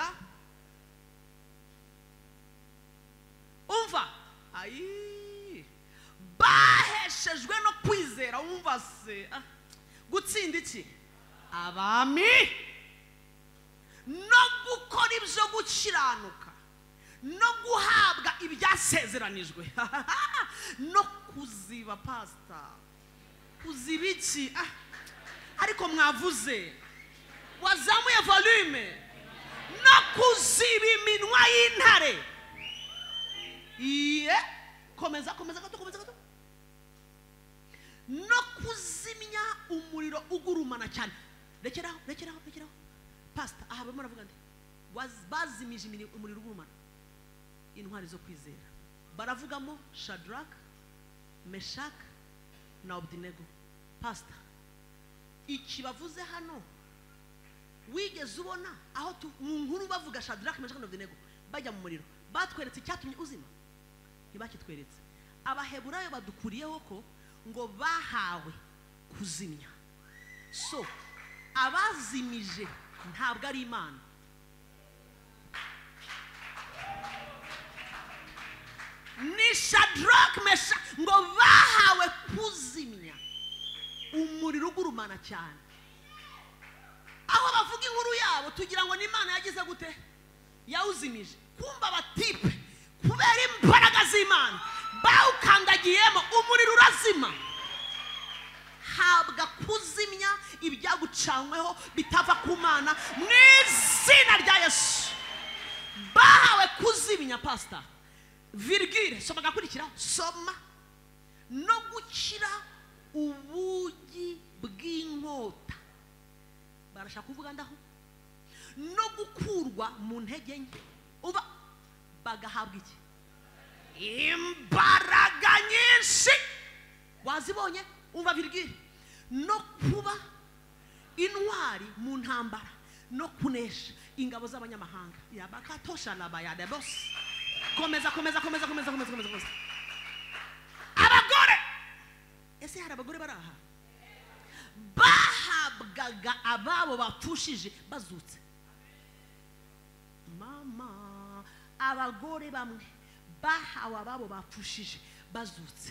[SPEAKER 1] umva. Baheshejwe no kwizera. Umva se gutsinda iki? Abami no gukora ibyo gukiranuka no guhabwa ibyasezeranijwe no kuziba pastor kuziba iki ariko mwavuze wazamuye volume no kuziba iminwa y'intare. Komeza gato. No kuzimya umuriro ugurumana cyane. Rekeraho pastor barimo baravuga nti bazimije umuriro ugurumana. Intwari zo kwizera baravugamo Shadrach, Meshach na Abednego. Pastor iki bavuze hano wigeze ubona aho nkuru bavuga Shadrach, Meshach na Abednego bajya mu muriro batweretse icyatumye uzima? Ntibakitweretse. Abaheburayo badukuriyeho ko ngo bahawe kuzimya. So abazimije ntabwo ari Imana. Ni Shadrach, Meshach ngo bahawe kuzimya umuriro ugurumana cyane. Aho bavuga inkuru yabo tugira ngo ni Imana yagize gute yawuzimije. Kumba batipe kubera imbaraga z'Imana bawukandagiyemo umuriro urazima. Habwa kuzimya ibyagucanyweho bitava ku Mana mu izina rya Yesu. Bahawe kuzimya pastor. Virgule soma gakurikiraho. Soma no gukira ubugi bw'inkota. Barashaka kuvuga ndaho no gukurwa mu ntege nke. Uba bagahabwa iki? Imbaraga nyinshi. Wazibonye? Umva Virgule. No kuba intwari mu ntambara no kunesha ingabo z'abanyamahanga. Yabakatosha nabayade boss. Komeza. Abagore. Ese hari abagore baraha? Bahabwaga ababo bapfushije bazutse. Mama, abagore bamwe bahawe ababo bapfushije bazutse.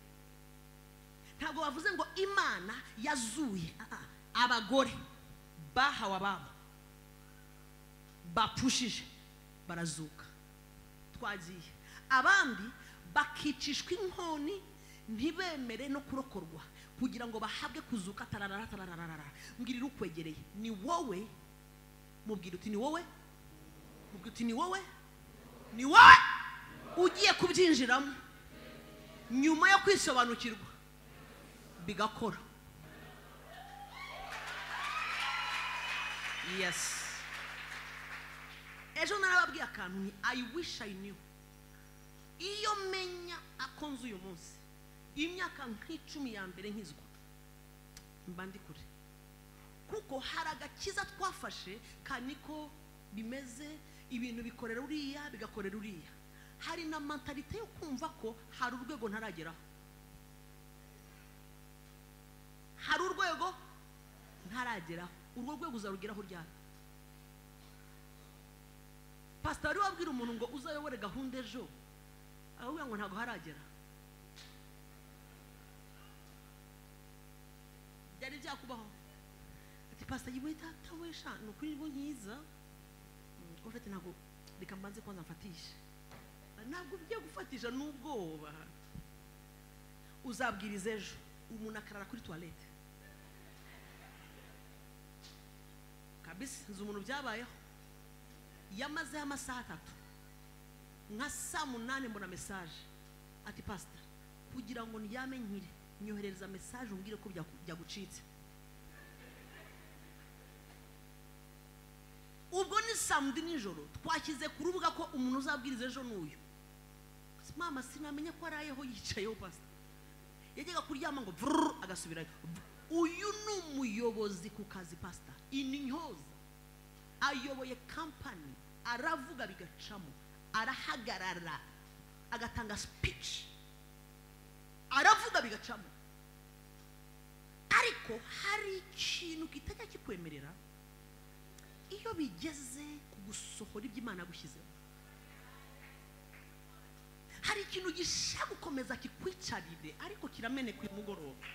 [SPEAKER 1] Ntabwo bavuze ngo Imana yazuye. Abagore bahawe ababo bapushije barazuka twagiye abandi bakicishwa inkoni ntibemere no kurokorwa kugira ngo bahabwe kuzuka tararara mbwirira ukwegereye ni wowe mubwira uti ni wowe mubwira uti ni wowe ugiye kubyinjiramo nyuma yo kwisobanukirwa bigakora. Yes. Ejo narababwiye akantu ni I wish I knew. Iyo menya akonze uyu munsi imyaka nk'icumi ya mbere nkizwa mba ndi kure kuko hari agakiza twafashe kaniko bimeze ibintu bikorera uriya bigakorera uriya. Hari na mentalite yo kumva ko hari urwego ntarageraho, hari urwego ntarageraho, urwo rwego uzarugeraho ryari? Pastor wabwira umuntu ngo uzayobore gahunda ejo ahubwo ngo ntago haragera. Byari byakubaho ati pastor yiwe tatawesha nukuri ngo nkiza ufite ntago reka mbanze kwanza mfatisha ntabwo ugiye gufatisha n'ubwoba. Uzabwiriza ejo umuntu akarara kuri toilette kabisa. Nzi umuntu byabayeho yamaze amasaha 3 nka saa 8 mbona message ati pastor kugira ngo niyame nkire nyohereza message umbwire ko byagucitse. Ubwo ni samedi nijoro twashyize ku rubuga ko umuntu uzabwiriza ejo n'uyu. Mama sinamenye ko arayeho yicayeho pastor yajyaga kuryama ngo agasubirayo. Uyu ni umuyobozi ku kazi pastor ininyoza ayoboye company aravuga bigacamo arahagarara agatanga speech aravuga bigacamo ariko hari ikintu kitajya kikwemerera iyo bigeze kugusohora iby'Imana gushyizeho. Hari ikintu gishaka gukomeza kikwicarire ariko kirameneka uyu mugoroba.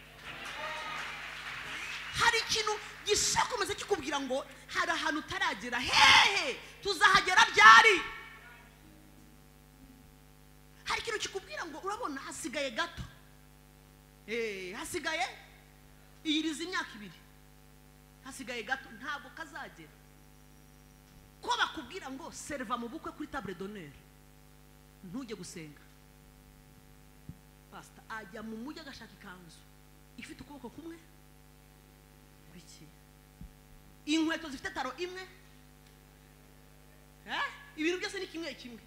[SPEAKER 1] Hari ikintu gishaka gukomeza kikubwira ngo hari ahantu utaragera, hehe tuzahagera byari. Hari ikintu kikubwira ngo urabona hasigaye gato, hasigaye iyiriza imyaka 2, hasigaye gato ntabwo kazagera. Ko bakubwira ngo serva mu bukwe kuri table d'honneur ntujye gusenga, pastor ajya mu mujyi agashaka ikanzu ifite ukuboko kumwe biki, inkweto zifite taro imwe, ibintu byose ni kimwe kimwe,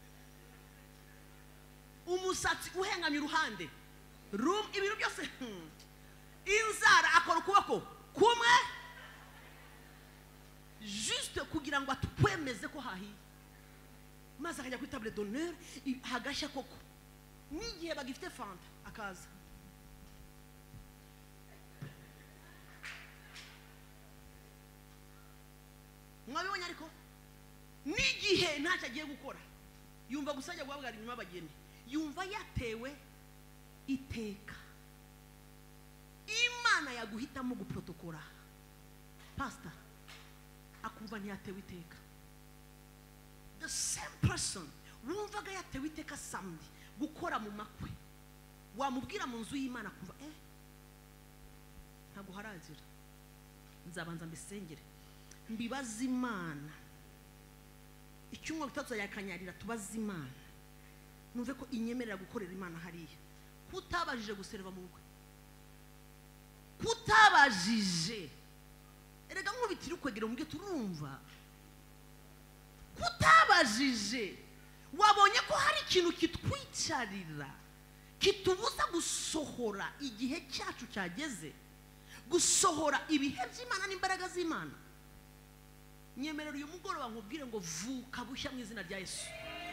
[SPEAKER 1] umusatsi uhengamye Ruhande ibintu byose, inzara akora ukuboko kumwe juste kugira ngo atwemeze ko hahiye, maze akajya kuri table d'honneur hagashya koko n'igihe bagifite fanta akaza. Mwabibonye ariko n'igihe ntacyo agiye gukora yumva gusajya guhabwa inyuma y'abageni, yumva yatewe iteka. Imana yaguhitamo guprotokora pastor akumva ntiyatewe iteka. The same person wumvaga yatewe iteka samedi gukora mu makwe wamubwira mu nzu y'Imana kumva ntabwo haragera, nzabanza mbisengere mbibaza Imana icyumwe bitatu yakanyarira tubaza Imana numve ko inyemerera gukorera Imana hariya. Kutabajije guserva mu bukwe, kutabajije erega nkubitira ukwegera umubwe turumva, kutabajije wabonye ko hari ikintu kitwicarira kitubuza gusohora igihe cyacu cyageze, gusohora ibihe by'Imana n'imbaraga z'Imana. Nyemerera uyu mugoroba nkubwire ngo vuka bushya mu izina rya Yesu.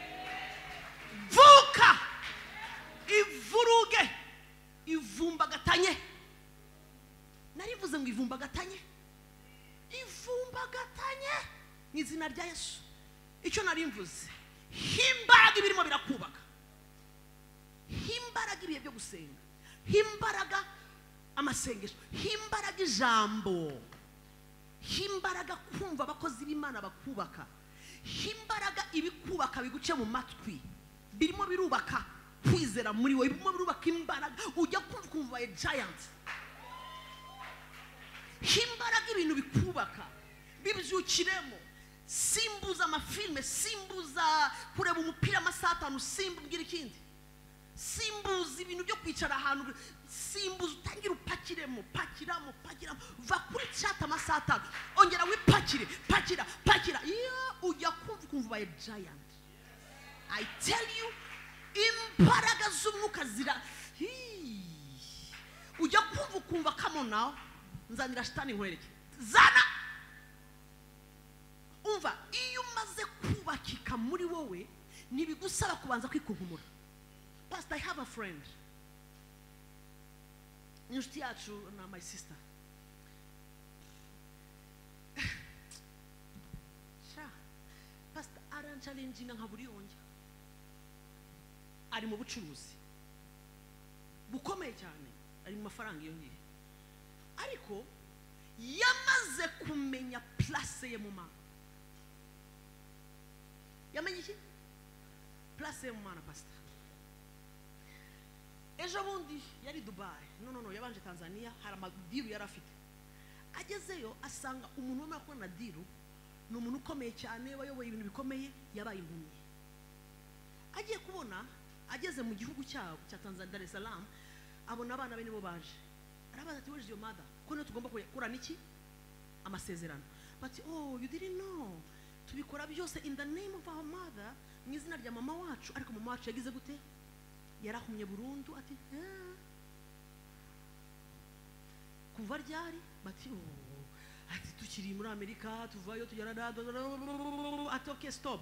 [SPEAKER 1] Vuka ivuruge ivumbagatanye. Narivuze ngo ivumbagatanye mu izina rya Yesu. Icyo narimvuze himbaraga ibirimo birakubaka, himbaraga ibihe byo gusenga, himbaraga amasengesho, himbaraga ijambo. himbaraga kumva abakozi b'Imana bakubaka, himbaraga ibikubaka biguce mu matwi, birimo birubaka kwizera muri wowe, birimo birubaka imbaraga, ujya kumva a giant. Himbaraga ibintu bikubaka bibyukiremo, simbuza amafilme, simbuza kureba umupira amasaha 5, simbubwira ikindi, simbuza ibintu byo kwicara ahantu, simbuza utangira upakiremo, pakiramo, va kuri chat amasaha 5, ongera wipakire, pakira, iyo ujya kumva a giant. I tell you, imbaraga z'umwuka zira, ujya kumva come on now, nzanira shitani nkwereke, zana. Umva, iyo umaze kubakika muri wowe nibigusaba kubanza kwikunkumura. Pastor, I have a friend, inshuti yacu na my sister, Pastor aranchallenginga nka buri yonja, ari mu bucuruzi bukomeye cyane, ari mu mafaranga yongeye, ariko yamaze kumenya place ye mu Mana. Yamenye iki? Place ye mu Mana, Pastor. Ejo bundi yari Dubai, no yabanje Tanzania, hari amadiru yari afite. Agezeyo asanga umuntu wamara kubona diru ni umuntu ukomeye cyane, wayoboye ibintu bikomeye, yabaye impumyi. Agiye kubona, ageze mu gihugu cyabo cya Tanzania, Dar es Salaam, abona abana be nibo baje. Arabaza ati, where's your mother? Ko tugomba kurana iki? Amasezerano. But oh, you didn't know. Tubikora byose in the name of our mother, mu izina rya mama wacu, ariko mama wacu yagize gute? Yarahumye burundu. Ati kuva ryari? Bati oh, ati tukiri muri Amerika, tuvayo tugera ati okay, stop.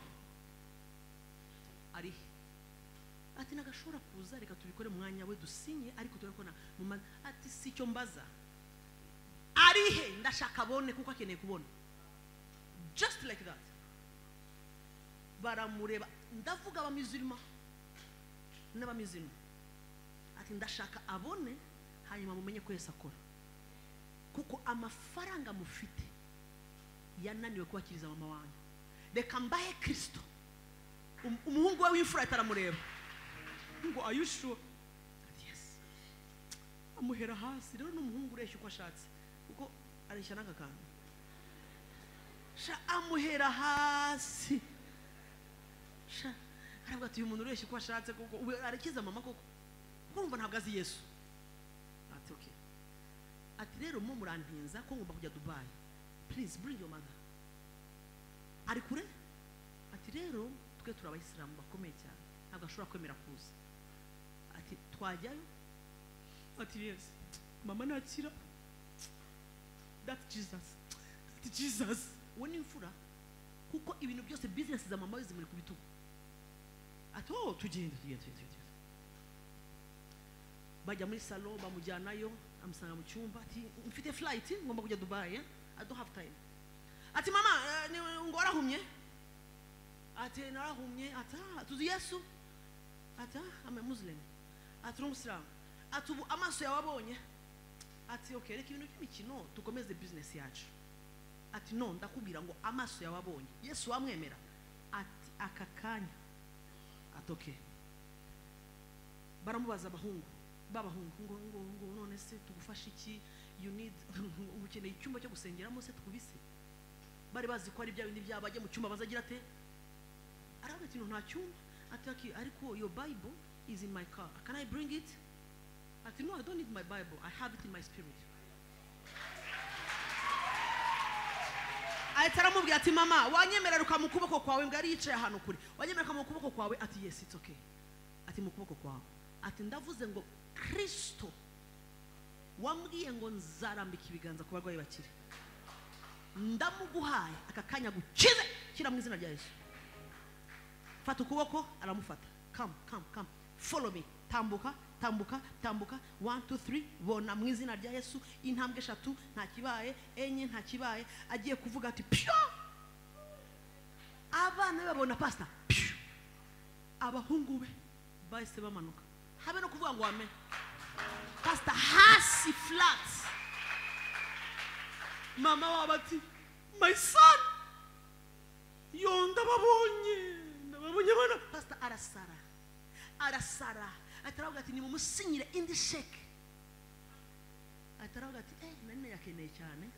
[SPEAKER 1] Ari ati nagashobora kuza, reka tubikore mu mwanya we dusinye, ariko turakona mu ati si cyo mbaza, ari he ndashaka abone kuko akeneye kubona. Just like that. Baramureba, ndavuga abamizirima n'abamizirima, ati ndashaka abone hanyuma mumenye ko Yesu akora, kuko amafaranga mufite yananiwe kubakiriza mama wanyu. Reka mbahe Kristo. Umuhungu we w'imfura ataramureba ngo are you sure? Yes. Amuhera hasi. Rero n'umuhungu ureshya uko ashatse, kuko areshya n'agakantu, amuhera hasi. Aravuga ati uyu muntu ureshya uko ashatse, kuko arakiza mama koko, kumva ntabwo azi Yesu. Ati okay, ati rero mu murantinza ko ngomba kujya Dubai, please bring your mother. Ari kure? Ati rero twe turabayisilamu bakomeye cyane, ntabwo ashobora kwemera kuza. Ati twajyayo? Ati yes, mama nakira. That's Jesus. Ati Jesus, we ni mfura, kuko ibintu byose business za mama zimuri kubitugu. Ati oh, tugende. Bajya muri salon, bamujyanayo, amusanga mu cyumba. Ati mfite flight, ngomba kujya Dubai, I don't have time. Ati mama, ngo warahumye? Ati narahumye. Ata tuzi Yesu? Ata I'm a Muslim. Ati Muslim. Ati ubu amaso yawe abonye? Ati okay, reka ibintu by'imikino tukomeze business yacu. Ati no, ndakubwira ngo amaso yawe abonye Yesu wamwemera. Ati akakanya. Ati okay. Baramubaza abahungu ngo none se tugufasha iki? You need ukeneye icyumba cyo gusengeramo se tukubise? Bari bazi ko ari bya bindi byabajye mu cyumba bazagira ate? Aravuga ati no, nta cyumba. Ati okay, ariko your Bible is in my car, can I bring it? Ati no, I don't need my Bible, I have it in my spirit. Aitaramubwira ati mama, wanyemerera mu kuboko kwawe, ngari yicaye ahantu kuri, wanyemerera mu kuboko kwawe? Ati yes, it's okay. Ati mu kuboko kwawe. Ati ndavuze ngo Kristo wambwiye ngo nzarambika ibiganza ku barwayi bakire, ndamuguhaye akakanya gukize, kira mu izina rya Yesu. Fata ukuboko, aramufata. Come, follow me. Tambuka. 1 2 3, bona mu izina rya Yesu. Intambwe 3 nta kibaye, enye nta kibaye. Agiye kuvuga ati pyo, abana babona pastor pyo, abahungu be bahise bamanuka, habe no kuvuga ngo amen. Pastor hasi flat. mama wabo ati my son yo ndababonye bana pastor arasara ataravuga ati ni mumusinyire indi sheke ataravuga ati nane yakeneye cyane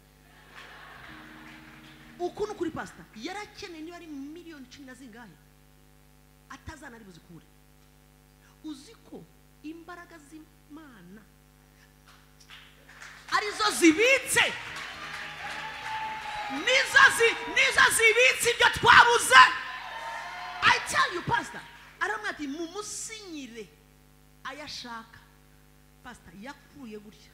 [SPEAKER 1] ukuntu kuri pastor yarakeneye niba ari miliyoni 10 zingahe atazana ari buzikure uziko imbaraga z'Imana arizo zibitse nizo zibitse ibyo twabuze. I tell you pastor aramwe ati mumusinyire ayashaka pastor yakuye gutya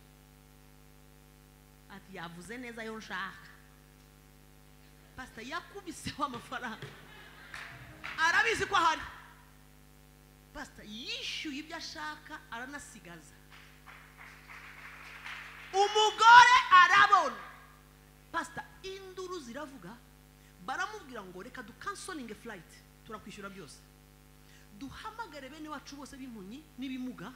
[SPEAKER 1] ati yavuze neza yo nshaka pastor yakubiseho amafaranga arabizi ko hari pastor yishyuye ibyo ashaka aranasigaza umugore arabona pastor induru ziravuga baramubwira ngo reka du canceling a flight turakwishyura byose duhamagare bene wacu bose b'impunyi n'ibimuga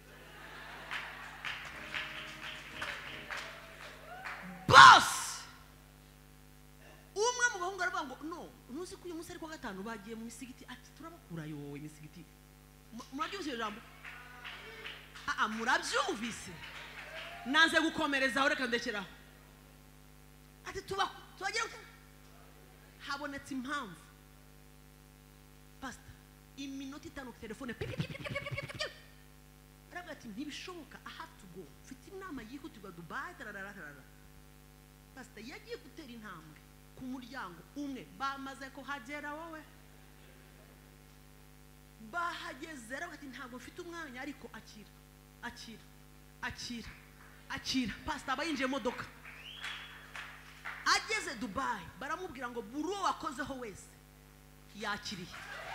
[SPEAKER 1] boss umwe mu bahungu aravuga ngo no ntuzi ko uyu munsi ari kwa gatanu bagiye mu misigiti ati turabakura yo imisigiti murabyumvise ijambo murabyumvise nanze gukomereza aho reka ndekeraho ati tubagira habonetse impamvu pastor iminota 5 ku telefone aravuga ati ntibishoboka I have to go mfite inama yihutirwa Dubai tararara pastor yagiye gutera intambwe ku muryango umwe bamaze ko hagera wowe bahageze aravuga ati ntabwo mfite umwanya ariko akira pastor abayinjiye modoka ageze Dubai baramubwira ngo buri uwo wakozeho wese yakiriye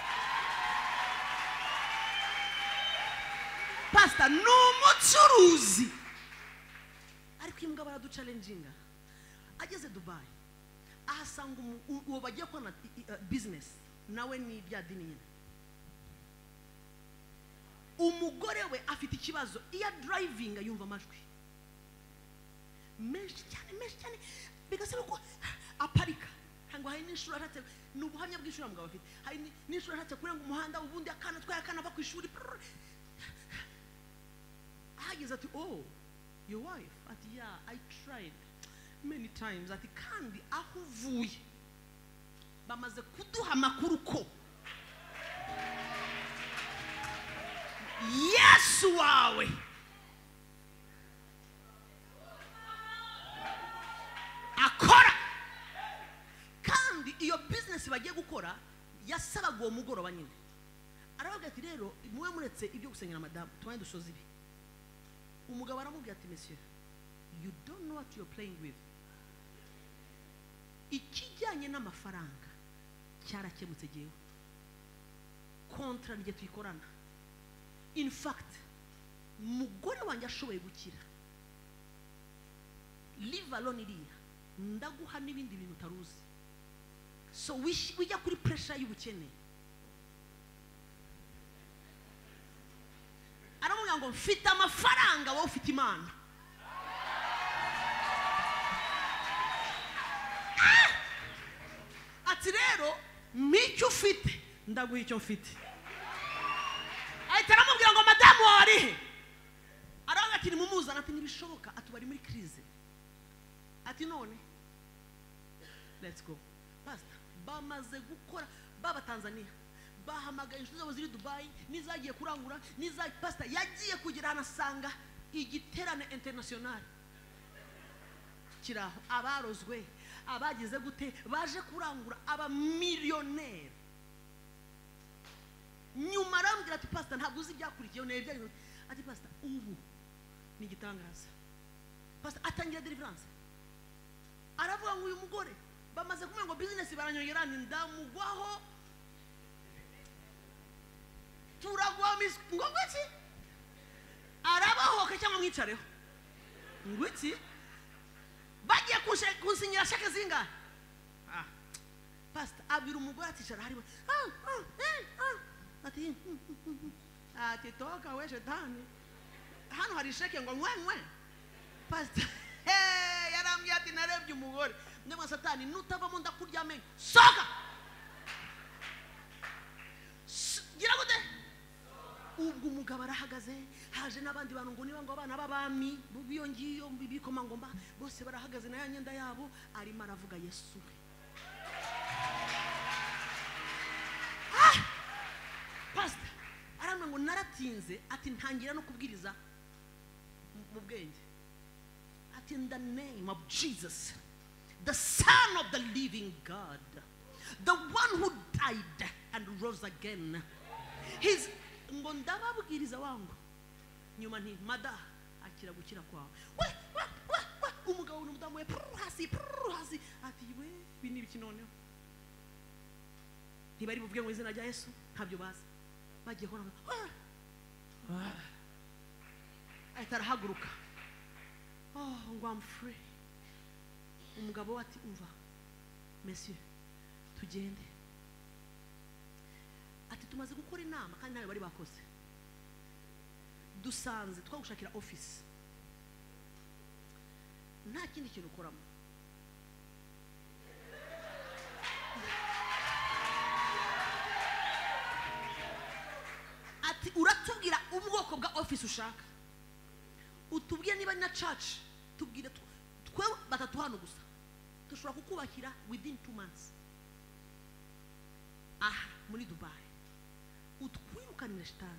[SPEAKER 1] pastor n'umucuruzi ariko imbwa baraduchallenginga ageze Dubai ahasanga uwo bagiye kwana business nawe ni bya dini nyine umugore we afite ikibazo iya driving yumva amajwi menshi cyane bigasaba ko aparika hango hari n'ishuri atatse n'ubuhamya bw'ishuri mugabo afite hari n'ishuri atatse kurenga umuhanda ubundi akana twayakana ba kwishuri ahageze ati your wife ati yeah I tried many times ati kandi aho uvuye bamaze kuduha amakuru ko Yesu wawe akora kandi iyo business bagiye gukora yasabaga uwo mugoroba nyine aravuga ati rero muwe muretse ibyo gusenyera madamu twanye dushoze ibi umugabo aramubwira ati monsieur you don't know what you're playing with ikijyanye n'amafaranga cyarakemutse giyeho kontra rye tuyikorana in fact mugore wanjye ashoboye gukira live alone iriya ndaguha n'ibindi bintu utaruzi so wijya kuri pressure y'ubukene aramubwira ngo mfite amafaranga wowe ufite Imana ati rero micyo ufite ndaguha icyo mfite ahita aramubwira ngo madamu wawe arihe aravuga ati nimumuzana ati ntibishoboka ati bari muri crise ati none let's go pastor bamaze gukora baba Tanzania bahamagaye inshuti zabo ziri Dubai nizagiye kurangura pastor yagiye kugira anasanga igiterane international kiraho abarozwe abagize gute baje kurangura aba millionaire nyuma arambwira ati pastor ntabwo uzi byakurikiyeho nebyo ati pastor ubu ni gitangaza pastor atangira deliverance aravuga ngo uyu mugore bamaze kumenya ngo business baranyongera ndamugwaho turagwamiza ngo ngwiki arabahoka cyangwa mwicareho ngwiki bagiye kunsinyira shaka zinga pastor abira umugore aticara hari ati toka we shetani hano hari sheke ngo nkwe pastor yarambye ati narebye umugore ndemwa satani nutavamo ndakuryame soka gira gute ubwo umugabo arahagaze haje n'abandi bantu ngo niba ngo abana b'abami biyo ngiyo bikomangomba bose barahagaze na yanyenda yabo arimo aravuga Yesu pastor arambwa ngo naratinze ati ntangira no kubwiriza mu bwenge ati in the name of Jesus the Son of the living God the one who died and rose again his ngo ndababwiriza wangu nyuma nti mada akira gukira kwawe umugabo n'umudamu we hasi ati we bini biki noneho ntibari buvuge ngo izina rya Yesu ntabyo bazi bagiye hona atarahaguruka ngo I'm free umugabo ati umva monsieur tugende ati tumaze gukora inama kandi nawe bari bakoze dusanze twagushakira office nta kindi kintu ukoramo ati uratubwira ubwoko bwa office ushaka utubwire niba na church tubwire twe batatu hano gusa dushobora kukubakira within 2 months muri Dubai utwirukanira shitani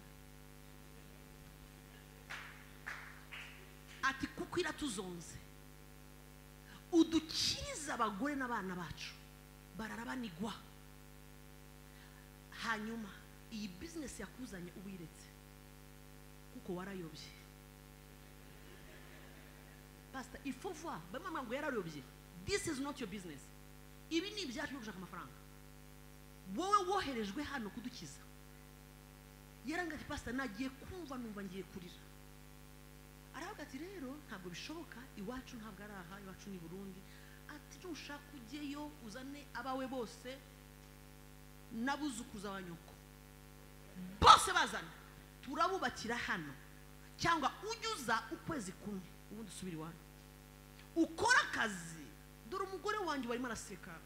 [SPEAKER 1] ati kuko iratuzonze udukiriza abagore n'abana bacu bararabanigwa hanyuma iyi business yakuzanye ubiretse kuko warayobye pastor il faut voir bamama ngo yarayobye this is not your business ibi ni ibyacu byo gushaka amafaranga wowe woherejwe hano kudukiza yaranga ati pastor nagiye kumva numva ngiye kurira aravuga ati rero ntabwo bishoboka iwacu ntabwo araha iwacu ni Burundi ati ushaka ugeyo uzane abawe bose nabuzukuza abanyoko bose bazana turabubakira hano cyangwa unyuza ukwezi kumwe ubundi usubira iwanyu ukora akazi dore umugore wanjye barimo araseka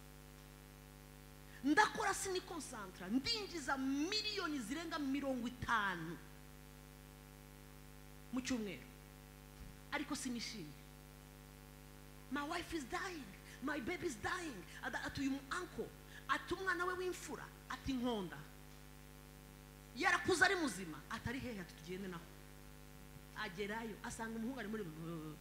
[SPEAKER 1] ndakora sini concentra ndinjiza miliyoni zirenga 50 mu cyumweru ariko sinishimye my wife is dying my baby is dying ati uyu uncle ati umwana we w'imfura ati nkonda yarakuza ari muzima atari hehe ati tugende naho agerayo asanga umuhungu ari muri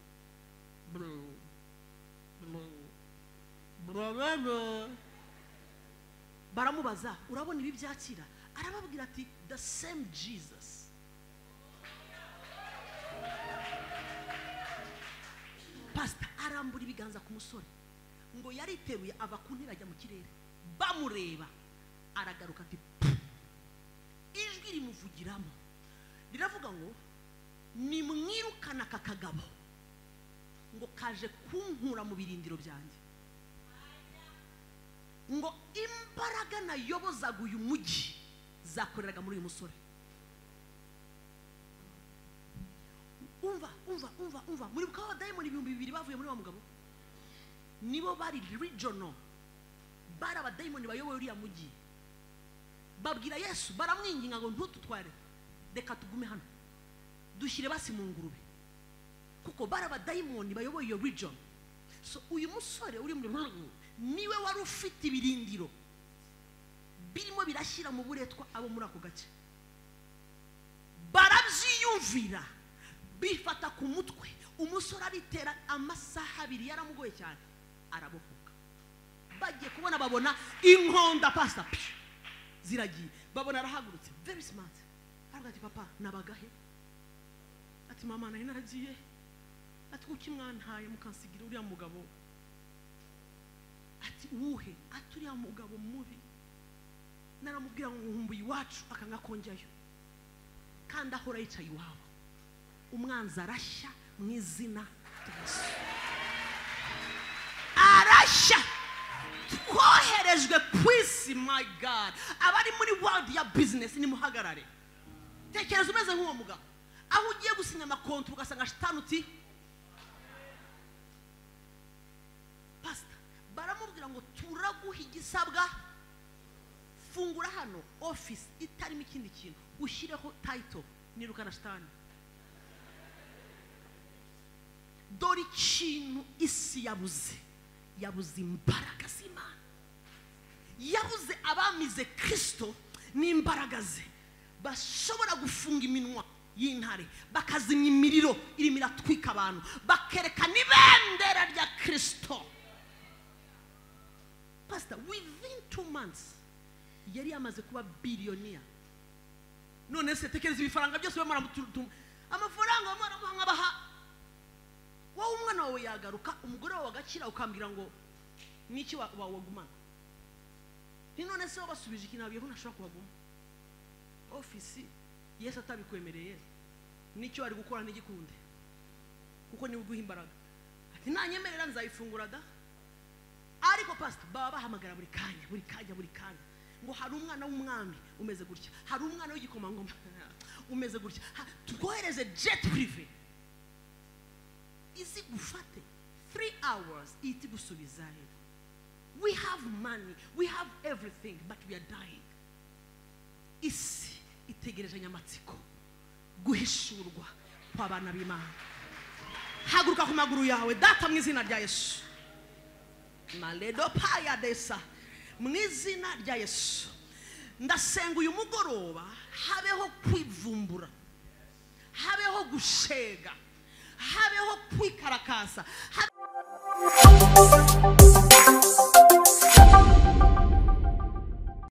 [SPEAKER 1] baramubaza urabona ibi byakira arababwira ati the same Jesus pastor arambura ibiganza ku musore ngo yariteruye ava ku ntebe ajya mu kirere bamureba aragaruka ati ijwi rimuvugiramo riravuga ngo nimwirukana aka kagabo ngo kaje kunkura mu birindiro byanjye ngo imbaraga nayobozaga uyu mujyi zakoreraga muri uyu musore umva muri bukaba diamond 2000 bavuye muri wa mugabo nibo bari regional bara diamond bayoboye uriya mujyi babwira Yesu baramwinginga ngo ntututware reka tugume hano dushyire basi mu ngurube kuko bara diamond bayoboye iyo region so uyu musore uri muri niwe wari ufite ibirindiro birimo birashyira mu buretwa abo muri ako gace barabyiyumvira bifata ku mutwe umusore aritera amasaha 2 yaramugoye cyane arabohoka bagiye kubona babona inkonda pasta ziragiye babona arahagurutse very smart aravuga ati papa nabagahe ati mama nari naragiye ati kuki mwantaye mukansigira uriya mugabo ati uhe ati uriya mugabo mubi naramubwira ngo nkumbuye iwacu akanga konjayo kandi ahora yicaye iwabo umwanzi arashya mu izina ry'Yesu arashya twoherejwe kwisi my God abari muri world ya business ni muhagarare tekereza umeze nk'uwo mugabo aho ugiye gusinya amakontra ugasanga shitani uti turaguha igisabwa fungura hano office itarimo ikindi kintu ushyireho title nirukana shitani dore ikintu isi yabuze imbaraga z'Imana yabuze abamize Kristo n'imbaraga ze bashobora gufunga iminwa y'intare bakazimya imiriro irimo iratwika abantu bakerekana ibendera rya Kristo. Pastor, within 2 months yari yamaze kuba billionaire. None se tekereza ibifaranga byose bamara amafaranga bamara nkabaha wowe umwana wawe yagaruka umugore wawe agakira ukambira ngo niki wagumana none se basubije ikintu abiye nashaka kubaguma office Yesu atabikwemereye nicyo ari gukora n'igikunde kuko ni uguha imbaraga ati nanyemerera nzayifungura da. Ariko pastor baba bahamagara buri kanya ngo hari umwana w'umwami umeze gutya hari umwana w'igikomangoma umeze gutya twohereze jet privé izi gufate 3 hours iti gusubizayo. We have money, we have everything, but we are dying. Isi itegereje nyamatsiko guhishurwa kw'abana b'Imana. Haguruka ku maguru yawe data mu izina rya Yesu. Maledo paya desa mu izina rya Yesu. Ndasenga uyu mugoroba habeho kwivumbura, habeho gushega, habeho kwikarakasa,